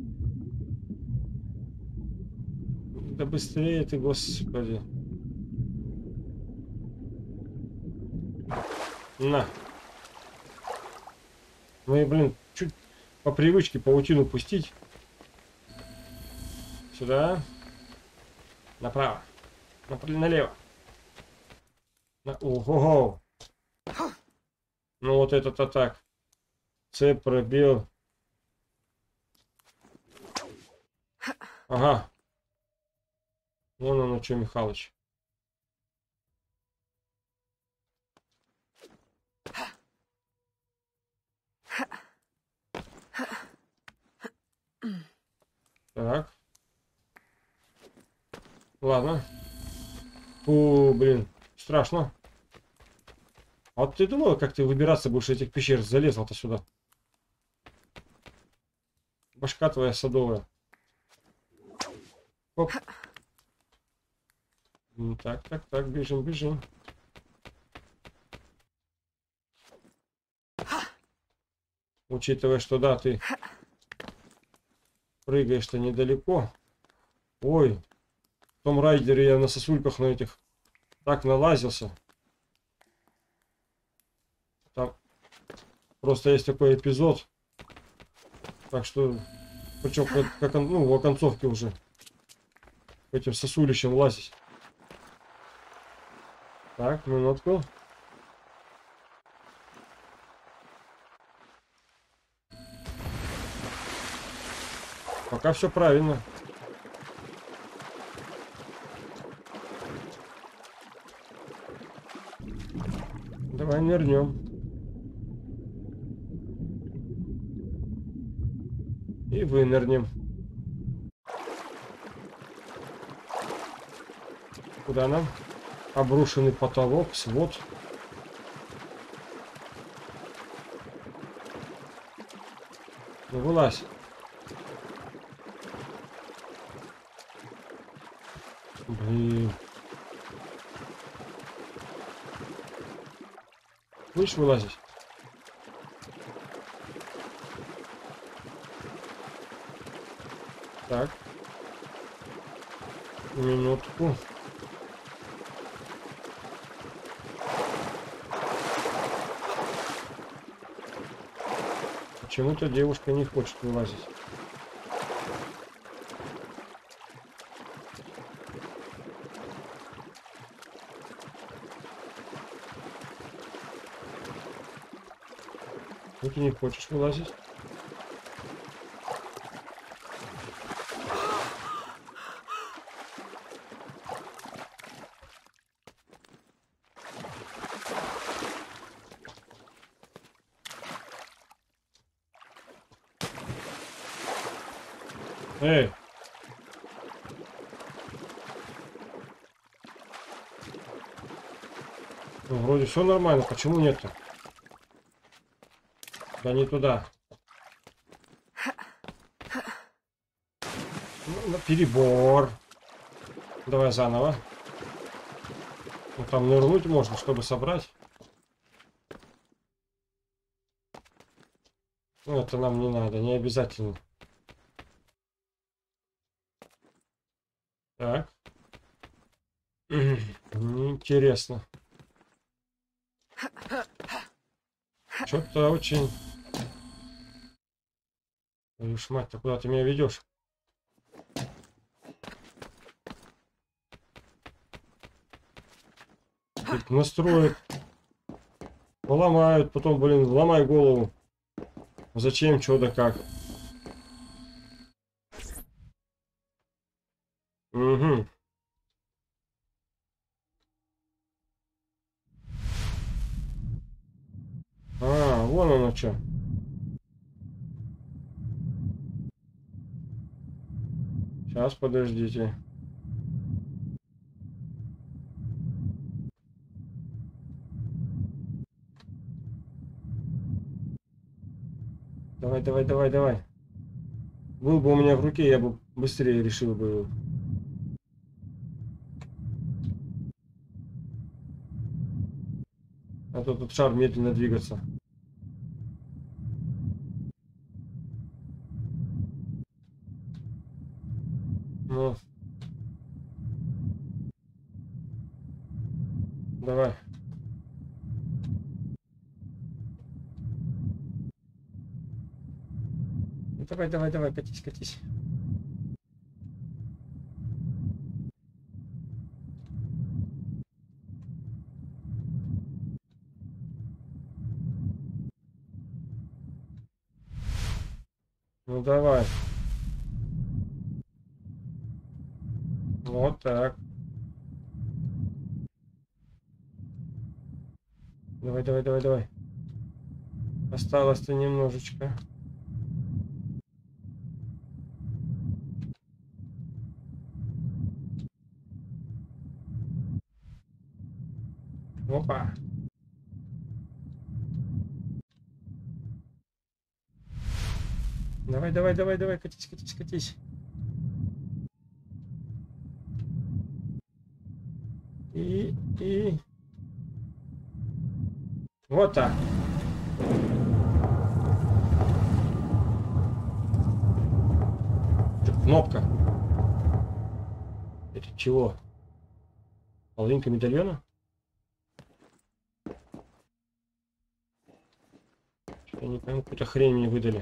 [SPEAKER 1] Да быстрее ты, господи. На. Ну и, блин, чуть по привычке паутину пустить. Сюда. Направо. Налево. Ого. Ну вот этот так. С пробел. Ага. Вон оно что, Михалыч. Так. Ладно. Блин. Страшно. А вот ты думала, как ты выбираться будешь из этих пещер? Залезла-то сюда. Башка твоя садовая. Оп. Так, бежим. Учитывая, что да, ты прыгаешь-то недалеко. Ой, в том райдере я на сосульках на этих так налазился. Там просто есть такой эпизод. Так что, причем как ну, в оконцовке уже. К этим сосулищам лазить. Так, минутку. Пока все правильно. Давай нырнем. И вынырнем. Куда нам? Обрушенный потолок, свод. Ну, вылазь. Блин. Будешь вылазить? Так. Минутку. Почему-то девушка не хочет вылазить. Ну, ты не хочешь вылазить? Эй! Ну, вроде все нормально, почему нет-то? Да не туда. Ну, перебор. Давай заново. Ну, там нырнуть можно, чтобы собрать. Ну, это нам не надо, не обязательно. Так. Интересно. Что-то очень... Твою ж мать, ты куда ты меня ведешь? Настроят. Поломают, потом, блин, ломай голову. Зачем, что да как. Угу. Вон оно что. Сейчас, подождите. Давай. Был бы у меня в руке, я бы быстрее решил бы. А то тут шар медленно двигаться. Ну. Давай. Давай, катись. Ну давай. Вот так. Давай, давай, давай, давай. Осталось-то немножечко. Опа. Давай, давай, давай, давай, катись, катись, катись. И... Вот так. Кнопка. Это чего? Половинка медальона? Я не пойму, какую-то хрень мне выдали.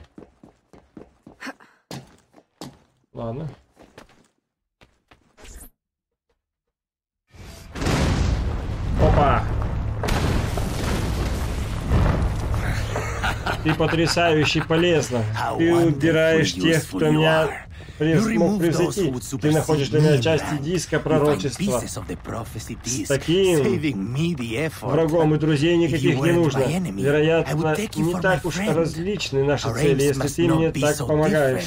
[SPEAKER 1] Ладно. Опа! Ты потрясающе полезно. Ты убираешь тех, кто меня смог превзойти. Ты находишь для меня части диска пророчества. С таким врагом и друзей никаких не нужно. Вероятно, не так уж различны наши цели, если ты мне так помогаешь.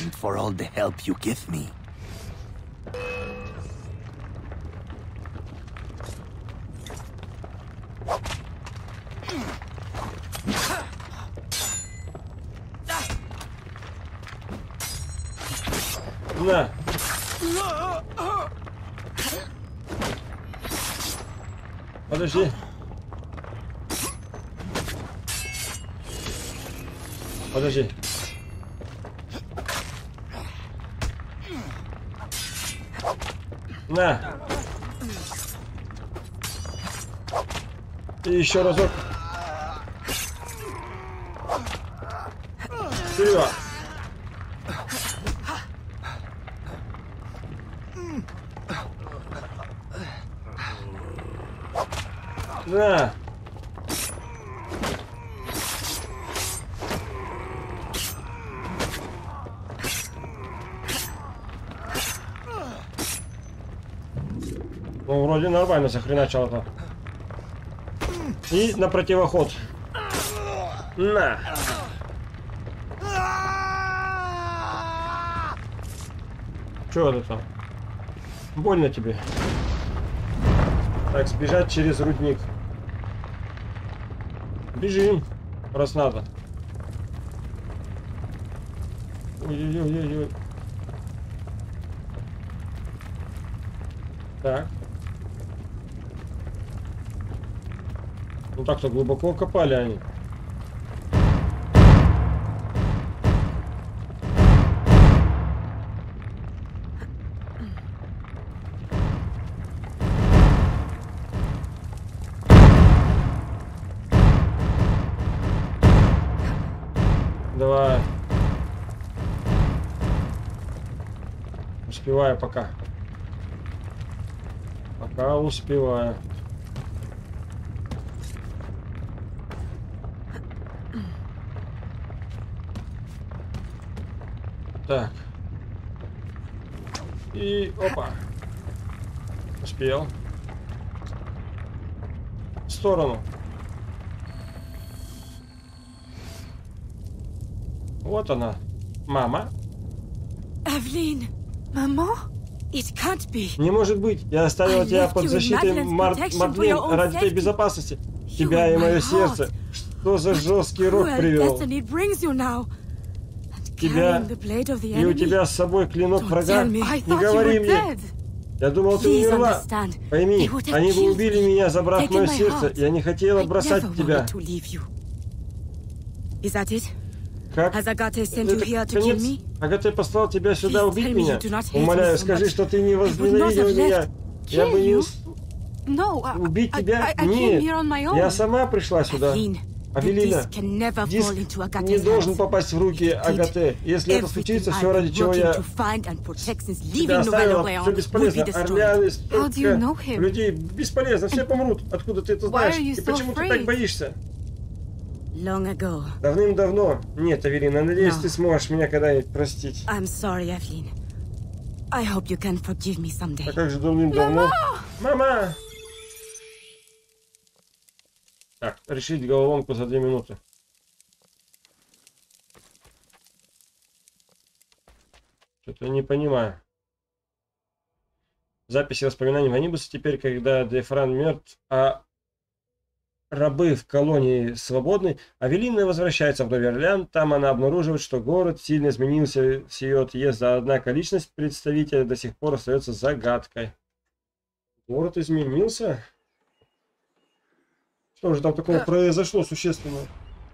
[SPEAKER 1] На. Подожди. Подожди. На. И еще разок. Вперед. Да. Ну, вроде нормально захреначило-то. И на противоход. На. Чё это там? Больно тебе. Так, сбежать через рудник. Бежим, раз надо. Ой-ой-ой-ой. Так. Ну так-то глубоко копали они. Давай. Успеваю пока. Пока успеваю. Так. И опа. Успел. В сторону. Вот она, мама.
[SPEAKER 4] Эвелин, мама?
[SPEAKER 1] Не может быть, я оставила тебя под защитой Мадлен ради твоей безопасности. Тебя и мое сердце. Что за жесткий рок привел? Тебя и у тебя с собой клинок врага? Не говори мне. Я думал, ты умерла. Пойми, они бы убили меня, забрав мое сердце. Я не хотела бросать тебя. Как? Это конец? Агате послал тебя сюда убить меня? Умоляю, скажи, что ты не возненавидел меня. Я бы не убить тебя? Нет, я сама пришла сюда. Авелина, диск не должен попасть в руки Агате. Если это случится, все, ради чего я тебя оставила, все бесполезно. Орлеаны, столько людей бесполезно, все помрут. Откуда ты это знаешь? И почему ты так боишься? Давным-давно. Нет, Авелина, надеюсь, ты сможешь меня когда-нибудь простить.
[SPEAKER 4] I'm sorry, Evelyn. I hope you can forgive me someday.
[SPEAKER 1] А как же давным-давно? Мама! Так, решить головоломку за 2 минуты. Что-то не понимаю. Записи воспоминаний Ванибуса теперь, когда Дефран мертв, а рабы в колонии свободны, Авелина возвращается в Новый Орлеан. Там она обнаруживает, что город сильно изменился с ее отъезда, однако личность представителя до сих пор остается загадкой. Город изменился? Что же там такого произошло существенного?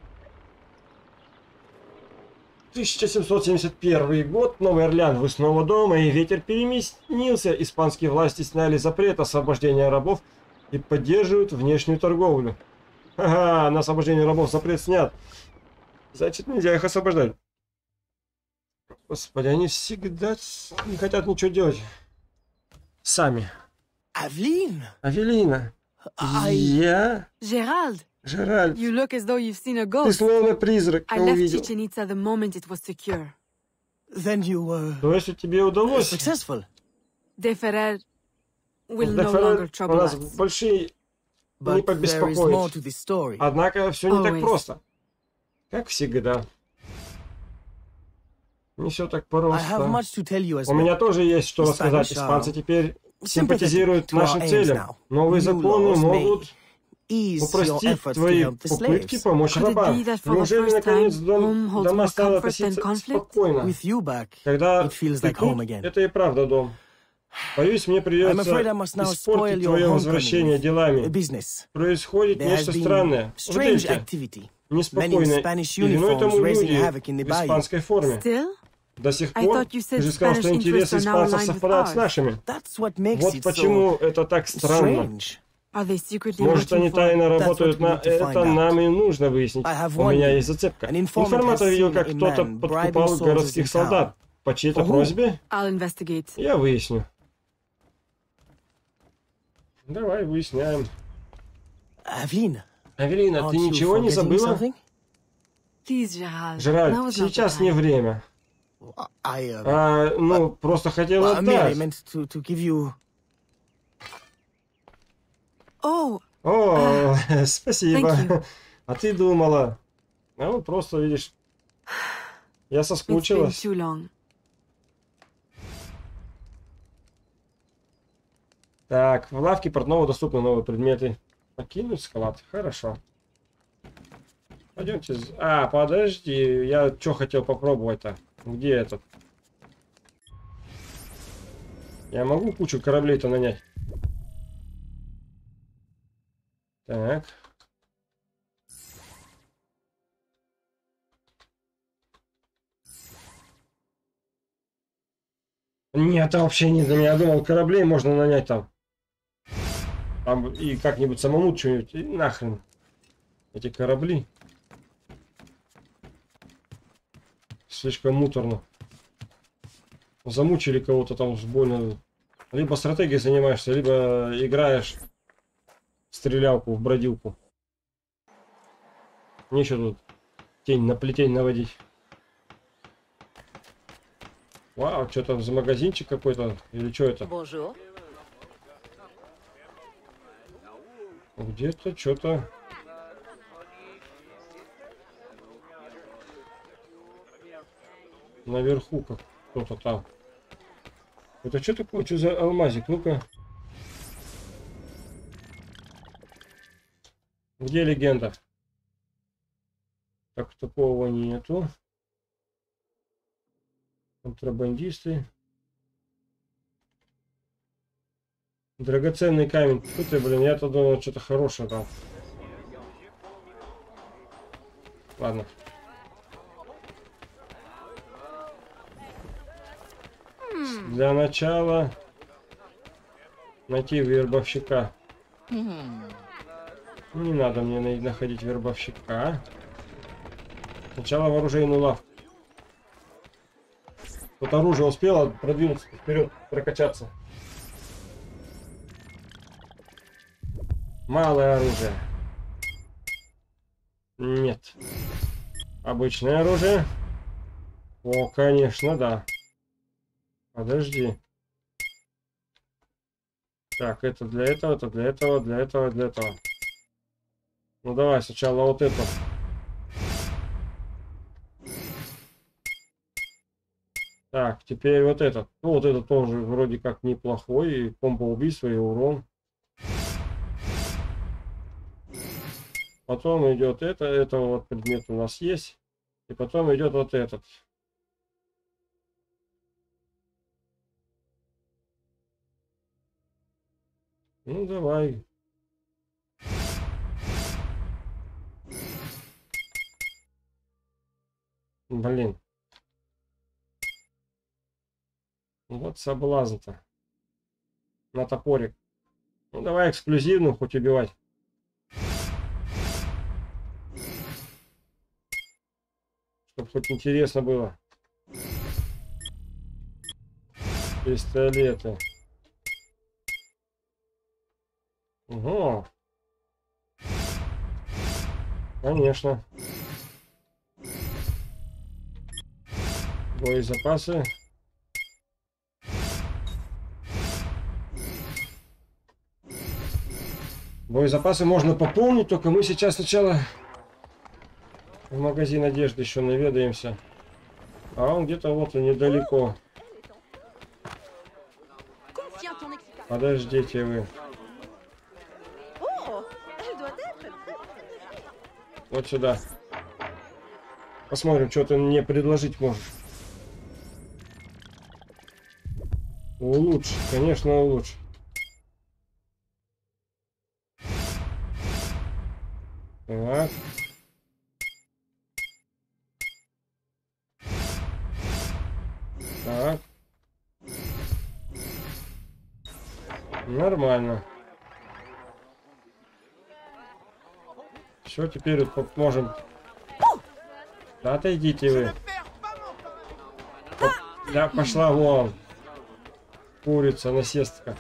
[SPEAKER 1] 1771 год, Новый Орлеан, вы снова дома, и ветер переменился. Испанские власти сняли запрет освобождения рабов и поддерживают внешнюю торговлю. Ага, на освобождение рабов запрет снят. Значит, нельзя их освобождать. Господи, они всегда не хотят ничего делать. Сами. Авелина. Я?
[SPEAKER 4] Жеральд.
[SPEAKER 1] Жеральд.
[SPEAKER 4] You look as though you've seen a ghost.
[SPEAKER 1] Ты словно призрак.
[SPEAKER 4] I left Chichen Itza the moment it was secure.
[SPEAKER 5] Then you were...
[SPEAKER 1] То есть тебе удалось?
[SPEAKER 5] Successful.
[SPEAKER 4] De Ferrer will no longer trouble us.
[SPEAKER 1] Большие не побеспокоить. Однако все не так просто. Как всегда. Не все так просто. У меня тоже есть что рассказать. Испанцы теперь симпатизируют нашим целям. Новые законы могут упростить твои попытки помочь рабам. Неужели наконец дома стали относиться спокойно? Когда ты тут, это и правда дом. Боюсь, мне придется испортить твое возвращение делами. Происходит нечто странное. В Дельте. Неспокойно. И виной тому люди в испанской форме. До сих пор ты же сказал, что интересы испанцев совпадают с нашими. Вот почему это так странно. Может, они тайно работают на это, нам и нужно выяснить. У меня есть зацепка. Информатор видел, как кто-то подкупал городских солдат. По чьей-то просьбе? Я выясню. Давай выясняем.
[SPEAKER 5] Авелина,
[SPEAKER 1] ты ничего не забыла? Жеральд, сейчас не время. Просто хотела отдать. Спасибо. А ты думала? Просто, видишь, я соскучилась. Так, в лавке портного доступны новые предметы. Покинуть склад. Хорошо. Пойдемте. Подожди. Я что хотел попробовать-то? Где этот? Я могу кучу кораблей-то нанять? Так. Нет, вообще не для меня. Я думал, кораблей можно нанять там. И как-нибудь самому что-нибудь. И нахрен. Эти корабли. Слишком муторно. Замучили кого-то там больно. Либо стратегией занимаешься, либо играешь в стрелялку, в бродилку. Нечего тут тень на плетень наводить. Вау, что там за магазинчик какой-то? Или что это?
[SPEAKER 6] Bonjour.
[SPEAKER 1] Где-то что-то... Наверху как кто-то там. Это что такое? Что за алмазик? Ну-ка. Где легенда? Так, такого нету. Контрабандисты. Драгоценный камень. Тут ты, блин, я-то думал, что-то хорошее там. Ладно. Для начала найти вербовщика. Не надо мне находить вербовщика. Сначала в оружейную лавку. Вот оружие успело продвинуться вперед, прокачаться. Малое оружие. Нет. Обычное оружие. О, конечно, да. Подожди. Так, это для этого, это для этого, для этого, для этого. Ну давай сначала вот это. Так, теперь вот этот. Ну вот это тоже вроде как неплохой. И комбо убийства, и урон. Потом идет это вот предмет у нас есть. И потом идет вот этот. Ну давай. Блин. Вот соблазн-то. На топорик. Ну давай эксклюзивную хоть убивать. Чтобы хоть интересно было. Пистолеты. Ого. Конечно. Боезапасы. Боезапасы можно пополнить, только мы сейчас сначала в магазин одежды еще наведаемся. А он где-то вот и недалеко. Подождите вы. Вот сюда. Посмотрим, что ты мне предложить можешь. Улучшить, конечно, улучшить. Так. Так. Нормально. Все, теперь вот можем... Да отойдите вы. Да, пошла вон. Курица, насестка.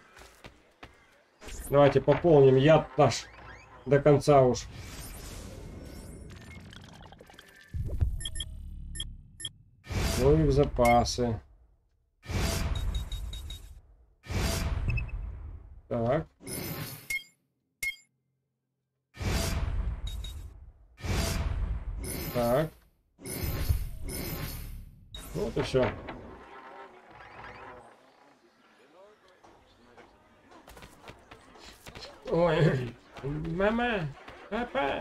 [SPEAKER 1] Давайте пополним яд наш до конца уж. Ну и в запасы. Так. Так. Вот и все. Ой, мама, папа.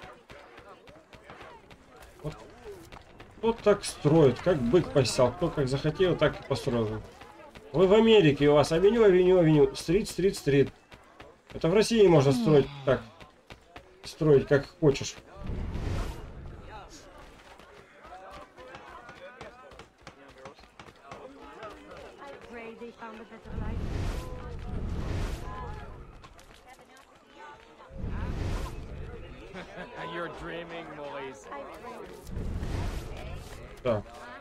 [SPEAKER 1] Вот так строит, как бык посял. Кто как захотел, так и построил. Вы в Америке, у вас авеню, авеню, авеню, стрит, стрит, стрит. Это в России можно строить так. Строить как хочешь. Так.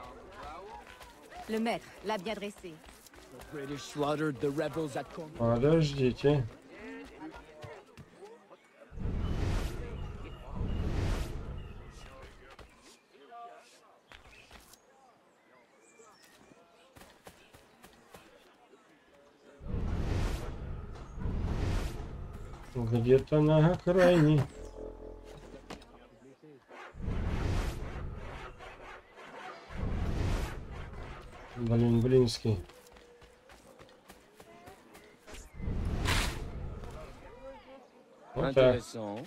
[SPEAKER 4] Le maître l'a bien dressé.
[SPEAKER 1] Подождите. Где-то на окраине. Блин, блинский. Вот так.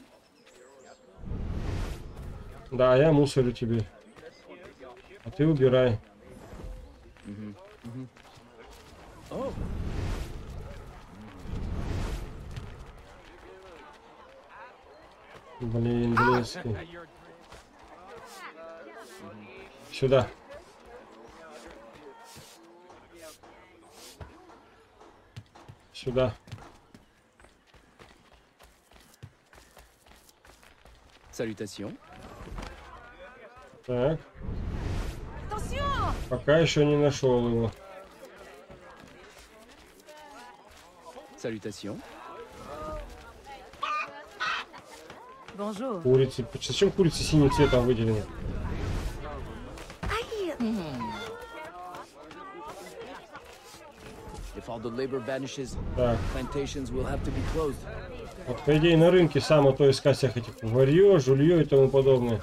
[SPEAKER 1] Да, я мусорю тебе. А ты убирай. Блин, блинский. Сюда. Сюда.
[SPEAKER 3] Salutations.
[SPEAKER 1] Так. Пока еще не нашел его.
[SPEAKER 3] Salutations.
[SPEAKER 1] Курицы. Зачем курицы синим цветом выделены? Так. Вот, по идее, на рынке само то искать всех этих варьё, жульё и тому подобное.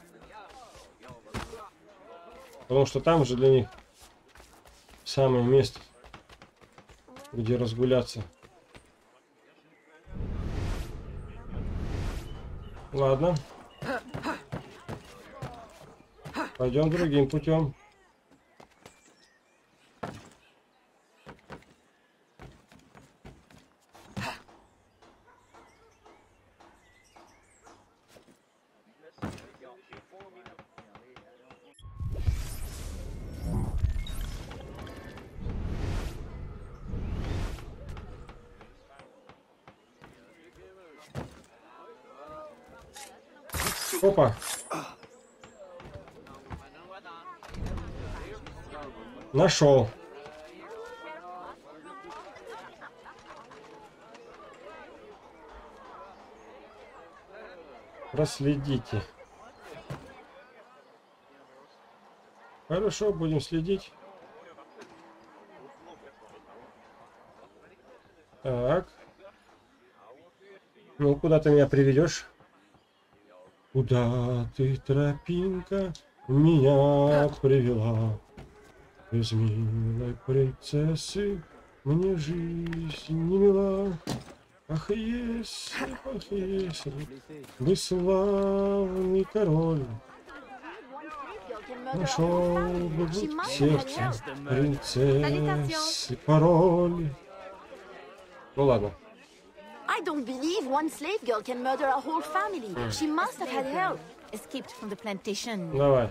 [SPEAKER 1] Потому что там же для них самое место, где разгуляться. Ладно. Пойдем другим путем. Опа. Нашел. Проследите. Хорошо, будем следить. Так. Ну, куда ты меня приведешь? Куда ты, тропинка, меня привела? Без милой принцессы мне жизнь не мила. Ах, если бы славный король нашел бы в сердце принцессы пароль. Ну ладно.
[SPEAKER 4] I don't believe one slave girl can murder a whole family. She must have had help. Escaped from the plantation.
[SPEAKER 1] Давай.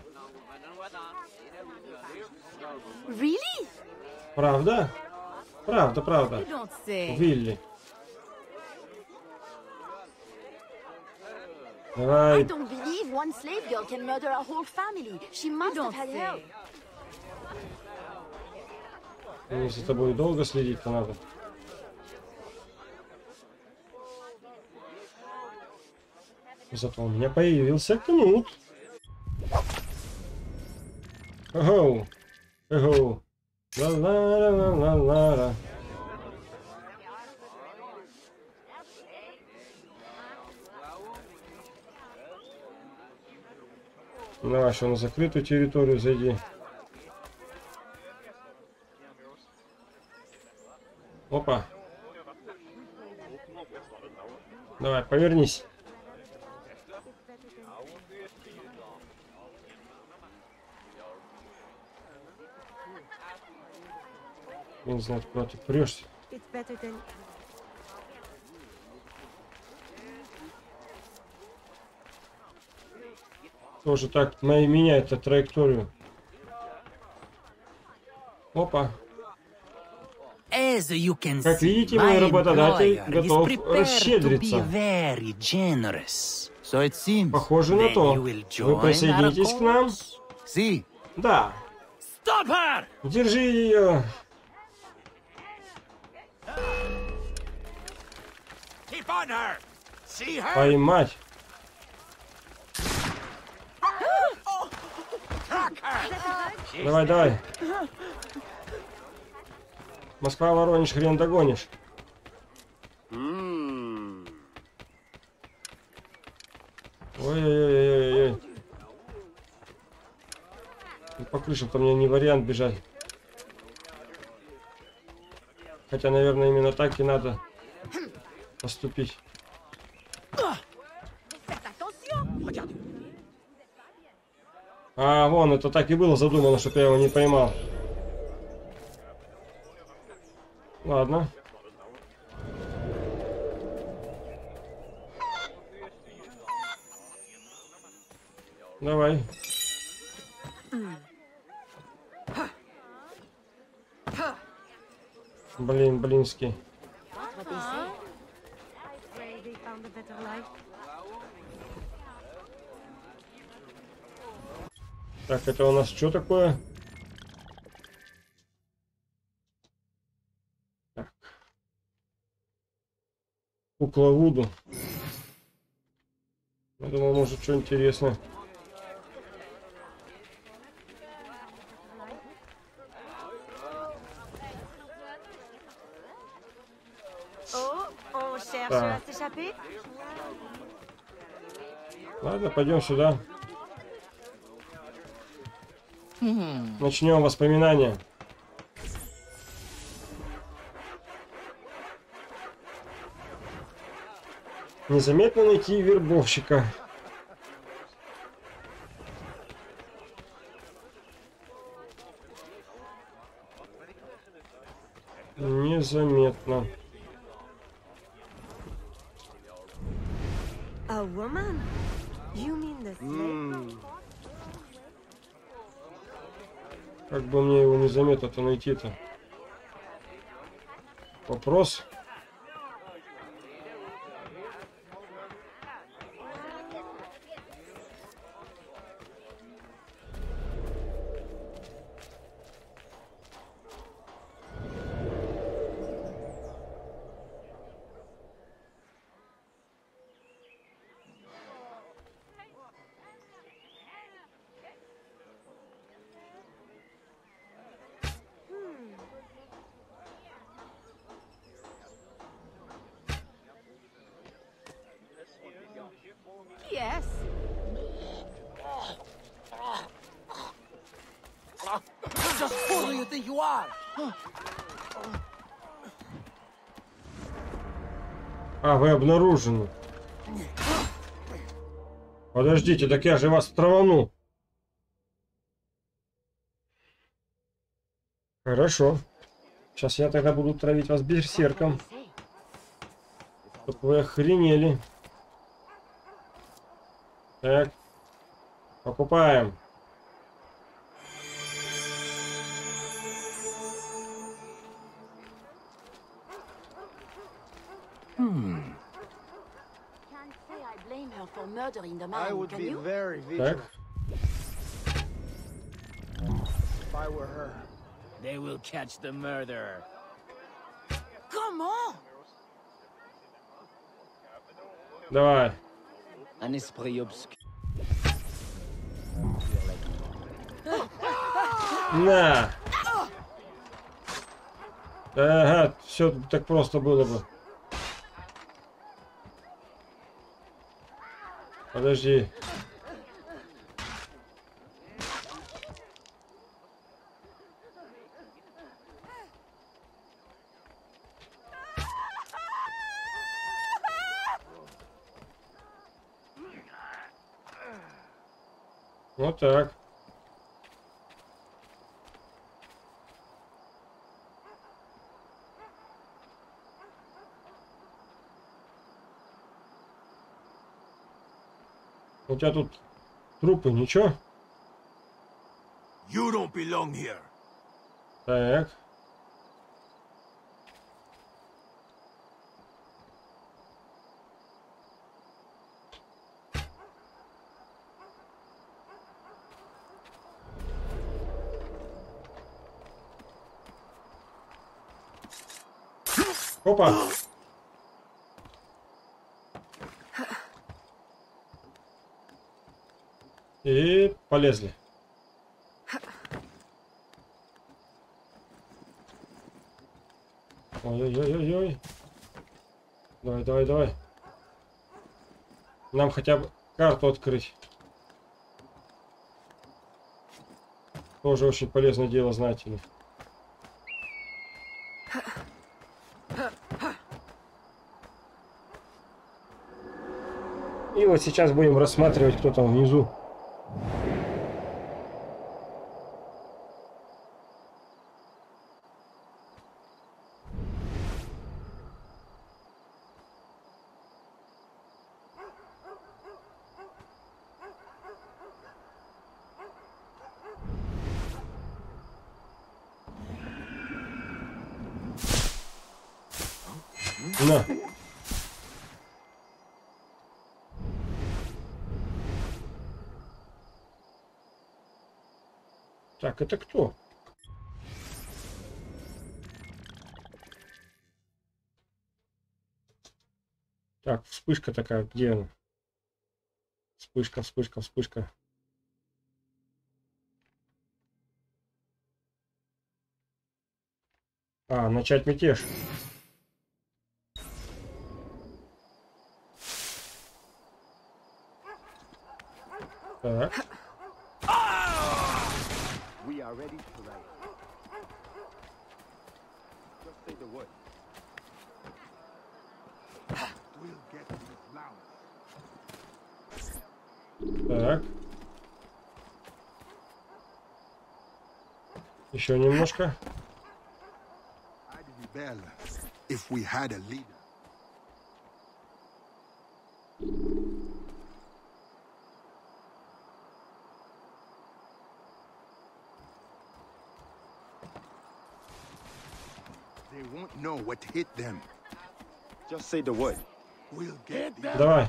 [SPEAKER 4] Really?
[SPEAKER 1] Правда? Правда, правда.
[SPEAKER 4] You don't say.
[SPEAKER 1] Вилли.
[SPEAKER 4] I
[SPEAKER 1] Давай.
[SPEAKER 4] don't believe one slave girl can murder a whole family. She must have had help.
[SPEAKER 1] Мне за тобой долго следить-то надо. Зато у меня появился кнут. Ого. Ого. Ла-ла-ла-ла-ла-ла. Давай, что на закрытую территорию зайди. Опа. Давай, повернись. Я не знаю, куда ты прешься. Тоже так меняет траекторию. Опа. Как видите, мой работодатель готов расщедриться. Похоже на то. Вы присоединитесь к нам? Да. Держи ее. Поймать. Давай, давай. Москва, Воронеж, хрен догонишь. Ой-ой-ой-ой-ой. По крышам-то мне не вариант бежать. Хотя, наверное, именно так и надо поступить. А, вон, это так и было задумано, чтобы я его не поймал. Ладно. Давай. Блин, блинский. Так, это у нас что такое? Так. Кукла Вуду. Я думал, может, что интересное. Так. Ладно, пойдем сюда. Начнем воспоминания. Незаметно найти вербовщика. Незаметно. Как бы мне его незаметно-то найти-то? Вопрос.
[SPEAKER 6] Yes.
[SPEAKER 5] Just who do you think you are?
[SPEAKER 1] А, вы обнаружены. Подождите, так я же вас травану. Хорошо. Сейчас я тогда буду травить вас берсерком. Чтоб вы охренели. Так. Покупаем. Так.
[SPEAKER 5] They will catch the murderer.
[SPEAKER 6] Come on.
[SPEAKER 1] Давай.
[SPEAKER 5] Un esprit obscur.
[SPEAKER 1] На. Ага, все так просто было бы. Подожди. Вот так. У тебя тут трупы, ничего?
[SPEAKER 2] You don't belong here.
[SPEAKER 1] Так. Опа! И полезли. Ой-ой-ой-ой-ой. Давай, давай, давай. Нам хотя бы карту открыть. Тоже очень полезное дело, знаете ли. И вот сейчас будем рассматривать, кто там внизу. На. Так, это кто? Так, вспышка такая, где она? Вспышка, вспышка, вспышка. А, начать мятеж. Так. Так. Еще немножко.
[SPEAKER 2] If we had a leader. They won't know what hit them.
[SPEAKER 7] Just say the word.
[SPEAKER 2] We'll get them.
[SPEAKER 1] Давай.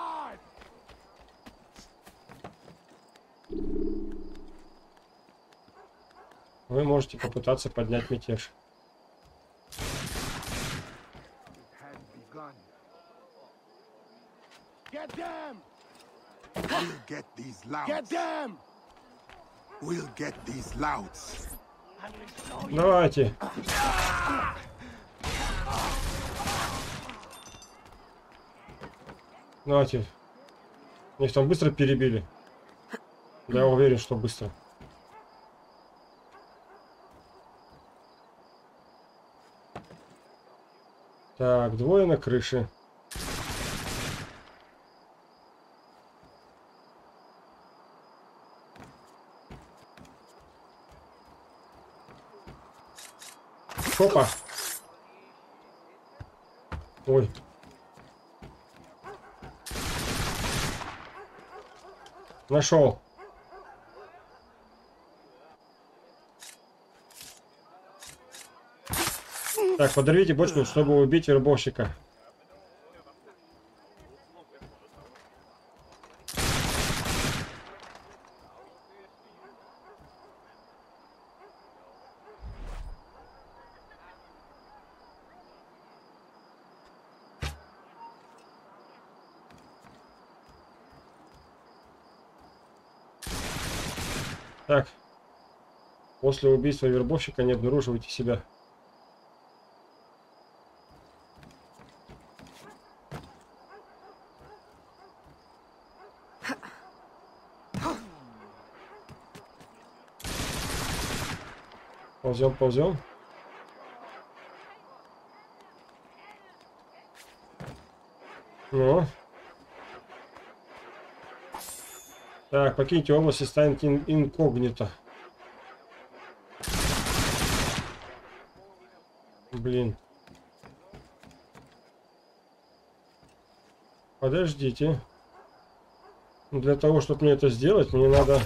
[SPEAKER 1] Вы можете попытаться поднять мятеж.
[SPEAKER 2] Get them! We'll get these louds. Get them! We'll get these louds.
[SPEAKER 1] Давайте. Давайте. Их там быстро перебили. Я уверен, что быстро. Так, двое на крыше. Опа. Ой. Нашел. Так, подорвите бочку, чтобы убить вербовщика. Так, после убийства вербовщика не обнаруживайте себя. Ползем, ползем. Ну. Так, покиньте область и станьте инкогнито. Блин. Подождите. Для того, чтобы мне это сделать, мне надо...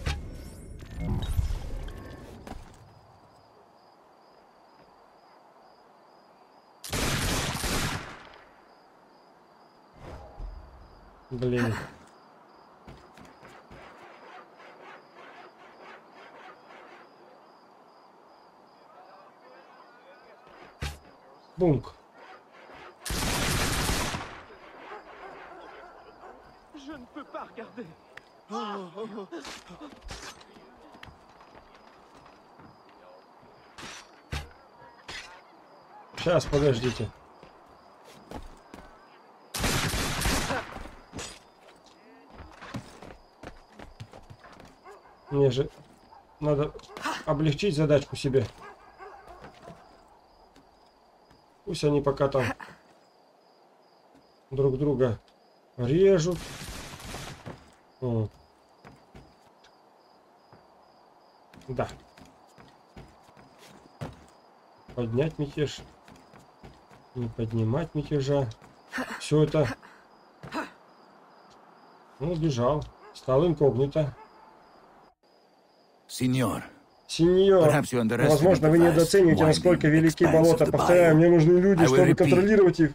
[SPEAKER 1] Блин. Бунк. Сейчас, подождите. Мне же надо облегчить задачку себе. Пусть они пока там друг друга режут. Да. Поднять мятеж. Не поднимать мятежа. Все это. Ну, бежал. Стал инкогнито.
[SPEAKER 8] Сеньор.
[SPEAKER 1] Сеньор, возможно, вы недооцениваете, насколько велики болота. Повторяю, мне нужны люди, чтобы контролировать их.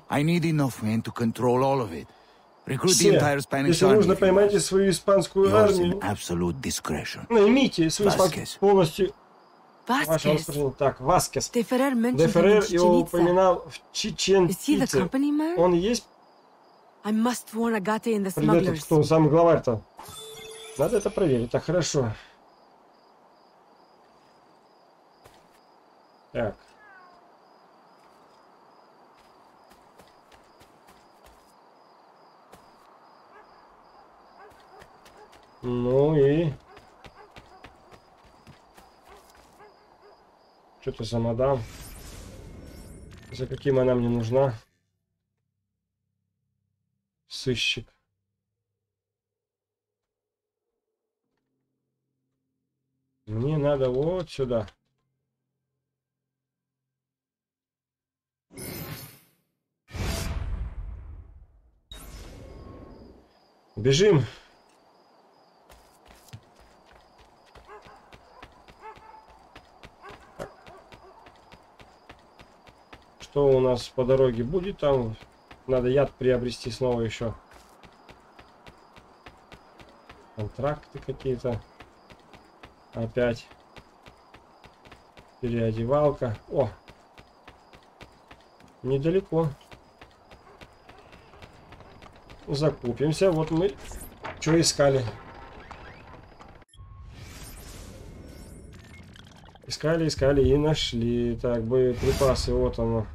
[SPEAKER 1] Все. Если нужно, поймайте свою испанскую армию. Наймите свою испанскую полностью. Так, Васкес. Де Феррер его упоминал в Чичен-Ице. Он есть Придет кто? Самый главарь-то. Надо это проверить. Так, хорошо. Так. Ну и... Что-то за мадам. За каким она мне нужна? Сыщик. Мне надо вот сюда. Бежим. Что у нас по дороге будет там? Надо яд приобрести снова еще. Контракты какие-то. Опять. Переодевалка. О! Недалеко. Закупимся. Вот мы что искали. Искали и нашли. Так, боеприпасы. Вот оно.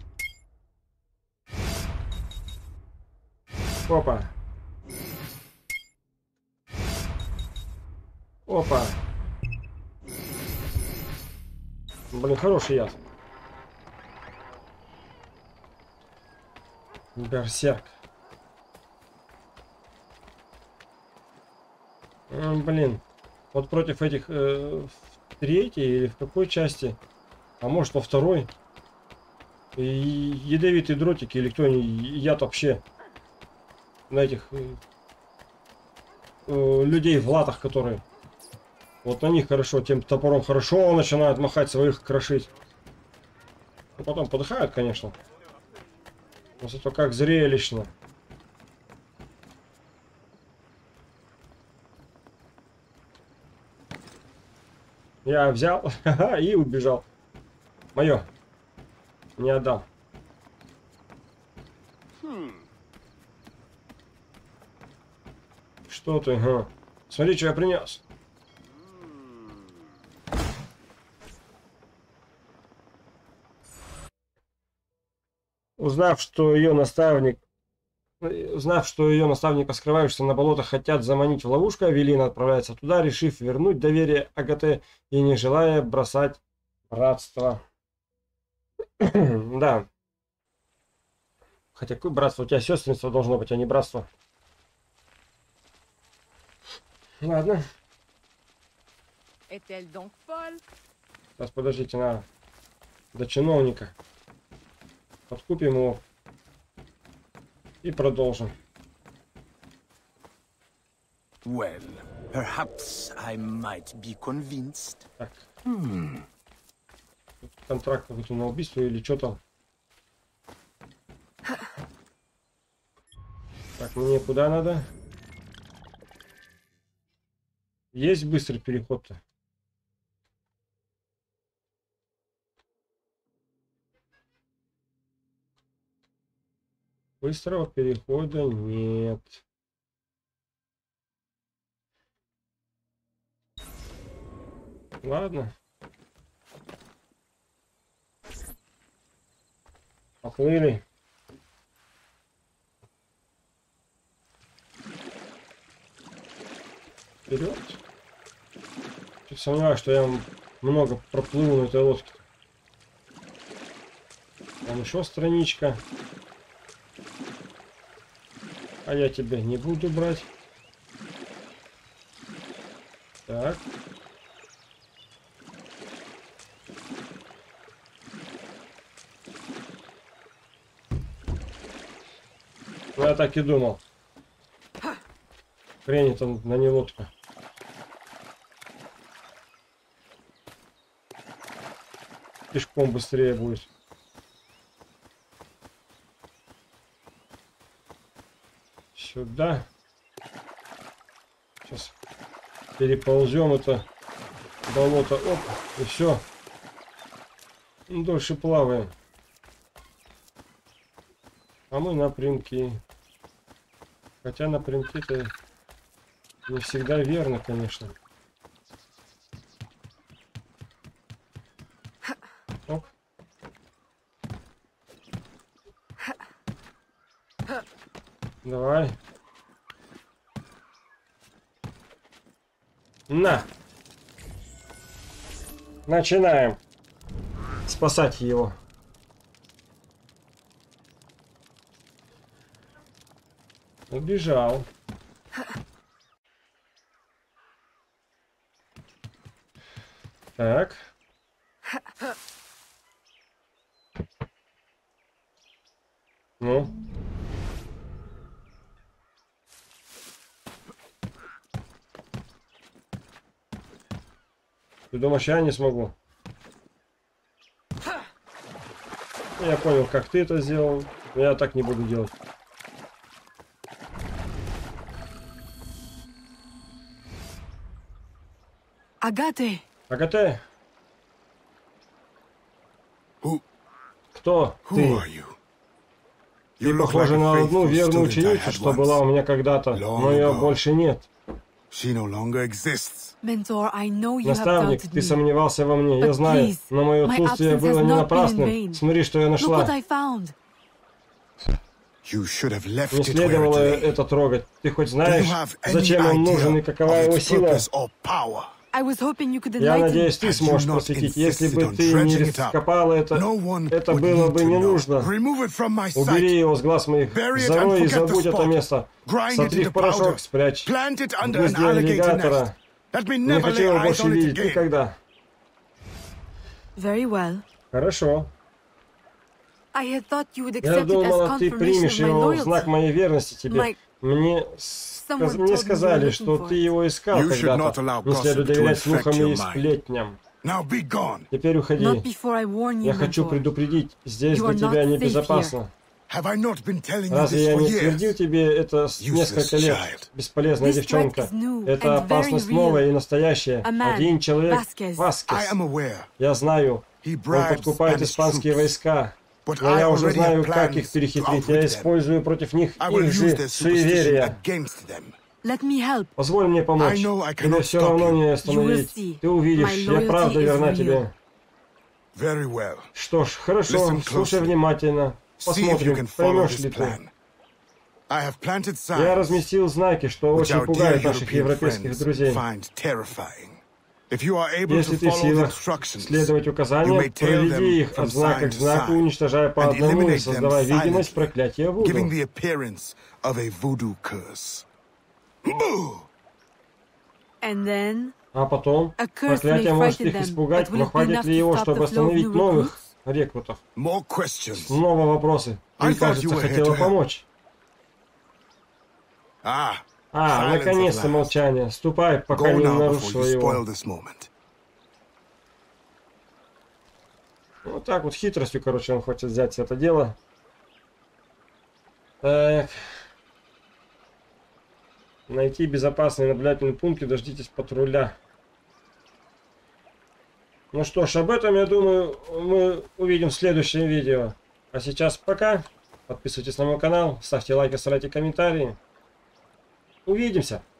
[SPEAKER 1] Опа. Опа. Блин, хороший яд. Берсерк. Блин. Вот против этих в третьей или в какой части? А может во второй? И ядовитые дротики или кто-нибудь яд вообще. На этих людей в латах, которые вот на них хорошо, тем топором хорошо начинают махать, своих крошить. А потом подыхают, конечно. Но зато как зрелищно. Я взял и убежал. Мое. Не отдам. Что ты? Ага. Смотри, что я принес. Узнав, что ее наставника, скрывающийся на болотах, хотят заманить в ловушку, Авелина отправляется туда, решив вернуть доверие Агате и не желая бросать братство. Да. Хотя какое братство? У тебя сестринство должно быть, а не братство. Ладно. Сейчас подождите, надо до чиновника. Подкупим его. И продолжим.
[SPEAKER 2] Well, perhaps I might be convinced.
[SPEAKER 1] Так. Контракт какой-то на убийство или что там? Так, мне куда надо? Есть быстрый переход-то? Быстрого перехода нет. Ладно. Поплыли. Вперед. Чуть сомневаюсь, что я много проплыву на этой лодке. Там еще страничка. А я тебя не буду брать. Так. Ну, я так и думал. Хрень это на не лодка. Пешком быстрее будет. Сюда. Сейчас переползем это болото. Оп, и все. Дольше плаваем. А мы напрямки. Хотя на принте-то не всегда верно, конечно. Оп. Давай. На. Начинаем спасать его. Убежал. Так. Ну. Ты думаешь, я не смогу? Я понял, как ты это сделал. Я так не буду делать.
[SPEAKER 6] Агате.
[SPEAKER 1] Агате? Кто ты? Ты похожа на одну верную ученицу, что была у меня когда-то, но ее больше нет. Наставник, ты сомневался во мне, я знаю, но мое отсутствие было не напрасным. Смотри, что я нашла. Не следовало это трогать. Ты хоть знаешь, зачем он нужен и какова его сила? Я надеюсь, ты сможешь просветить. Если бы ты не раскопала это было бы не нужно. Убери его с глаз моих, зарой и забудь это место. Сотри в порошок, спрячь в гнезде аллигатора. Не хочу его больше видеть никогда. Хорошо. Я думала, ты примешь его в знак моей верности тебе. Мне сказали, что ты его искал когда-то. Не следует доверять слухам и сплетням. Теперь уходи. Я хочу предупредить, здесь для тебя небезопасно. Разве я не твердил тебе это несколько лет? Бесполезная девчонка. Это опасность новая и настоящая. Один человек, Васкес. Я знаю, он подкупает испанские войска. Но я уже знаю, как их перехитрить. Я использую против них их же суеверия. Позволь мне помочь. Тебя все равно не остановить. Ты увидишь, я правда верна тебе. Что ж, хорошо, слушай внимательно. Посмотрим, поймешь ли ты. Я разместил знаки, что очень пугает наших европейских друзей. Если ты в силах следовать указаниям, проведи их от знака к знаку, уничтожая по одному и создавая видимость проклятия Вуду. А потом проклятие может их испугать, но хватит ли его, чтобы остановить новых рекрутов? Снова вопросы. Ты, кажется, хотела помочь. Наконец-то молчание. Ступай, пока не нарушила его. Вот так вот хитростью, короче, он хочет взять это дело. Так. Найти безопасный наблюдательный пункт и дождитесь патруля. Ну что ж, об этом, я думаю, мы увидим в следующем видео. А сейчас пока. Подписывайтесь на мой канал, ставьте лайки, оставляйте комментарии. Увидимся!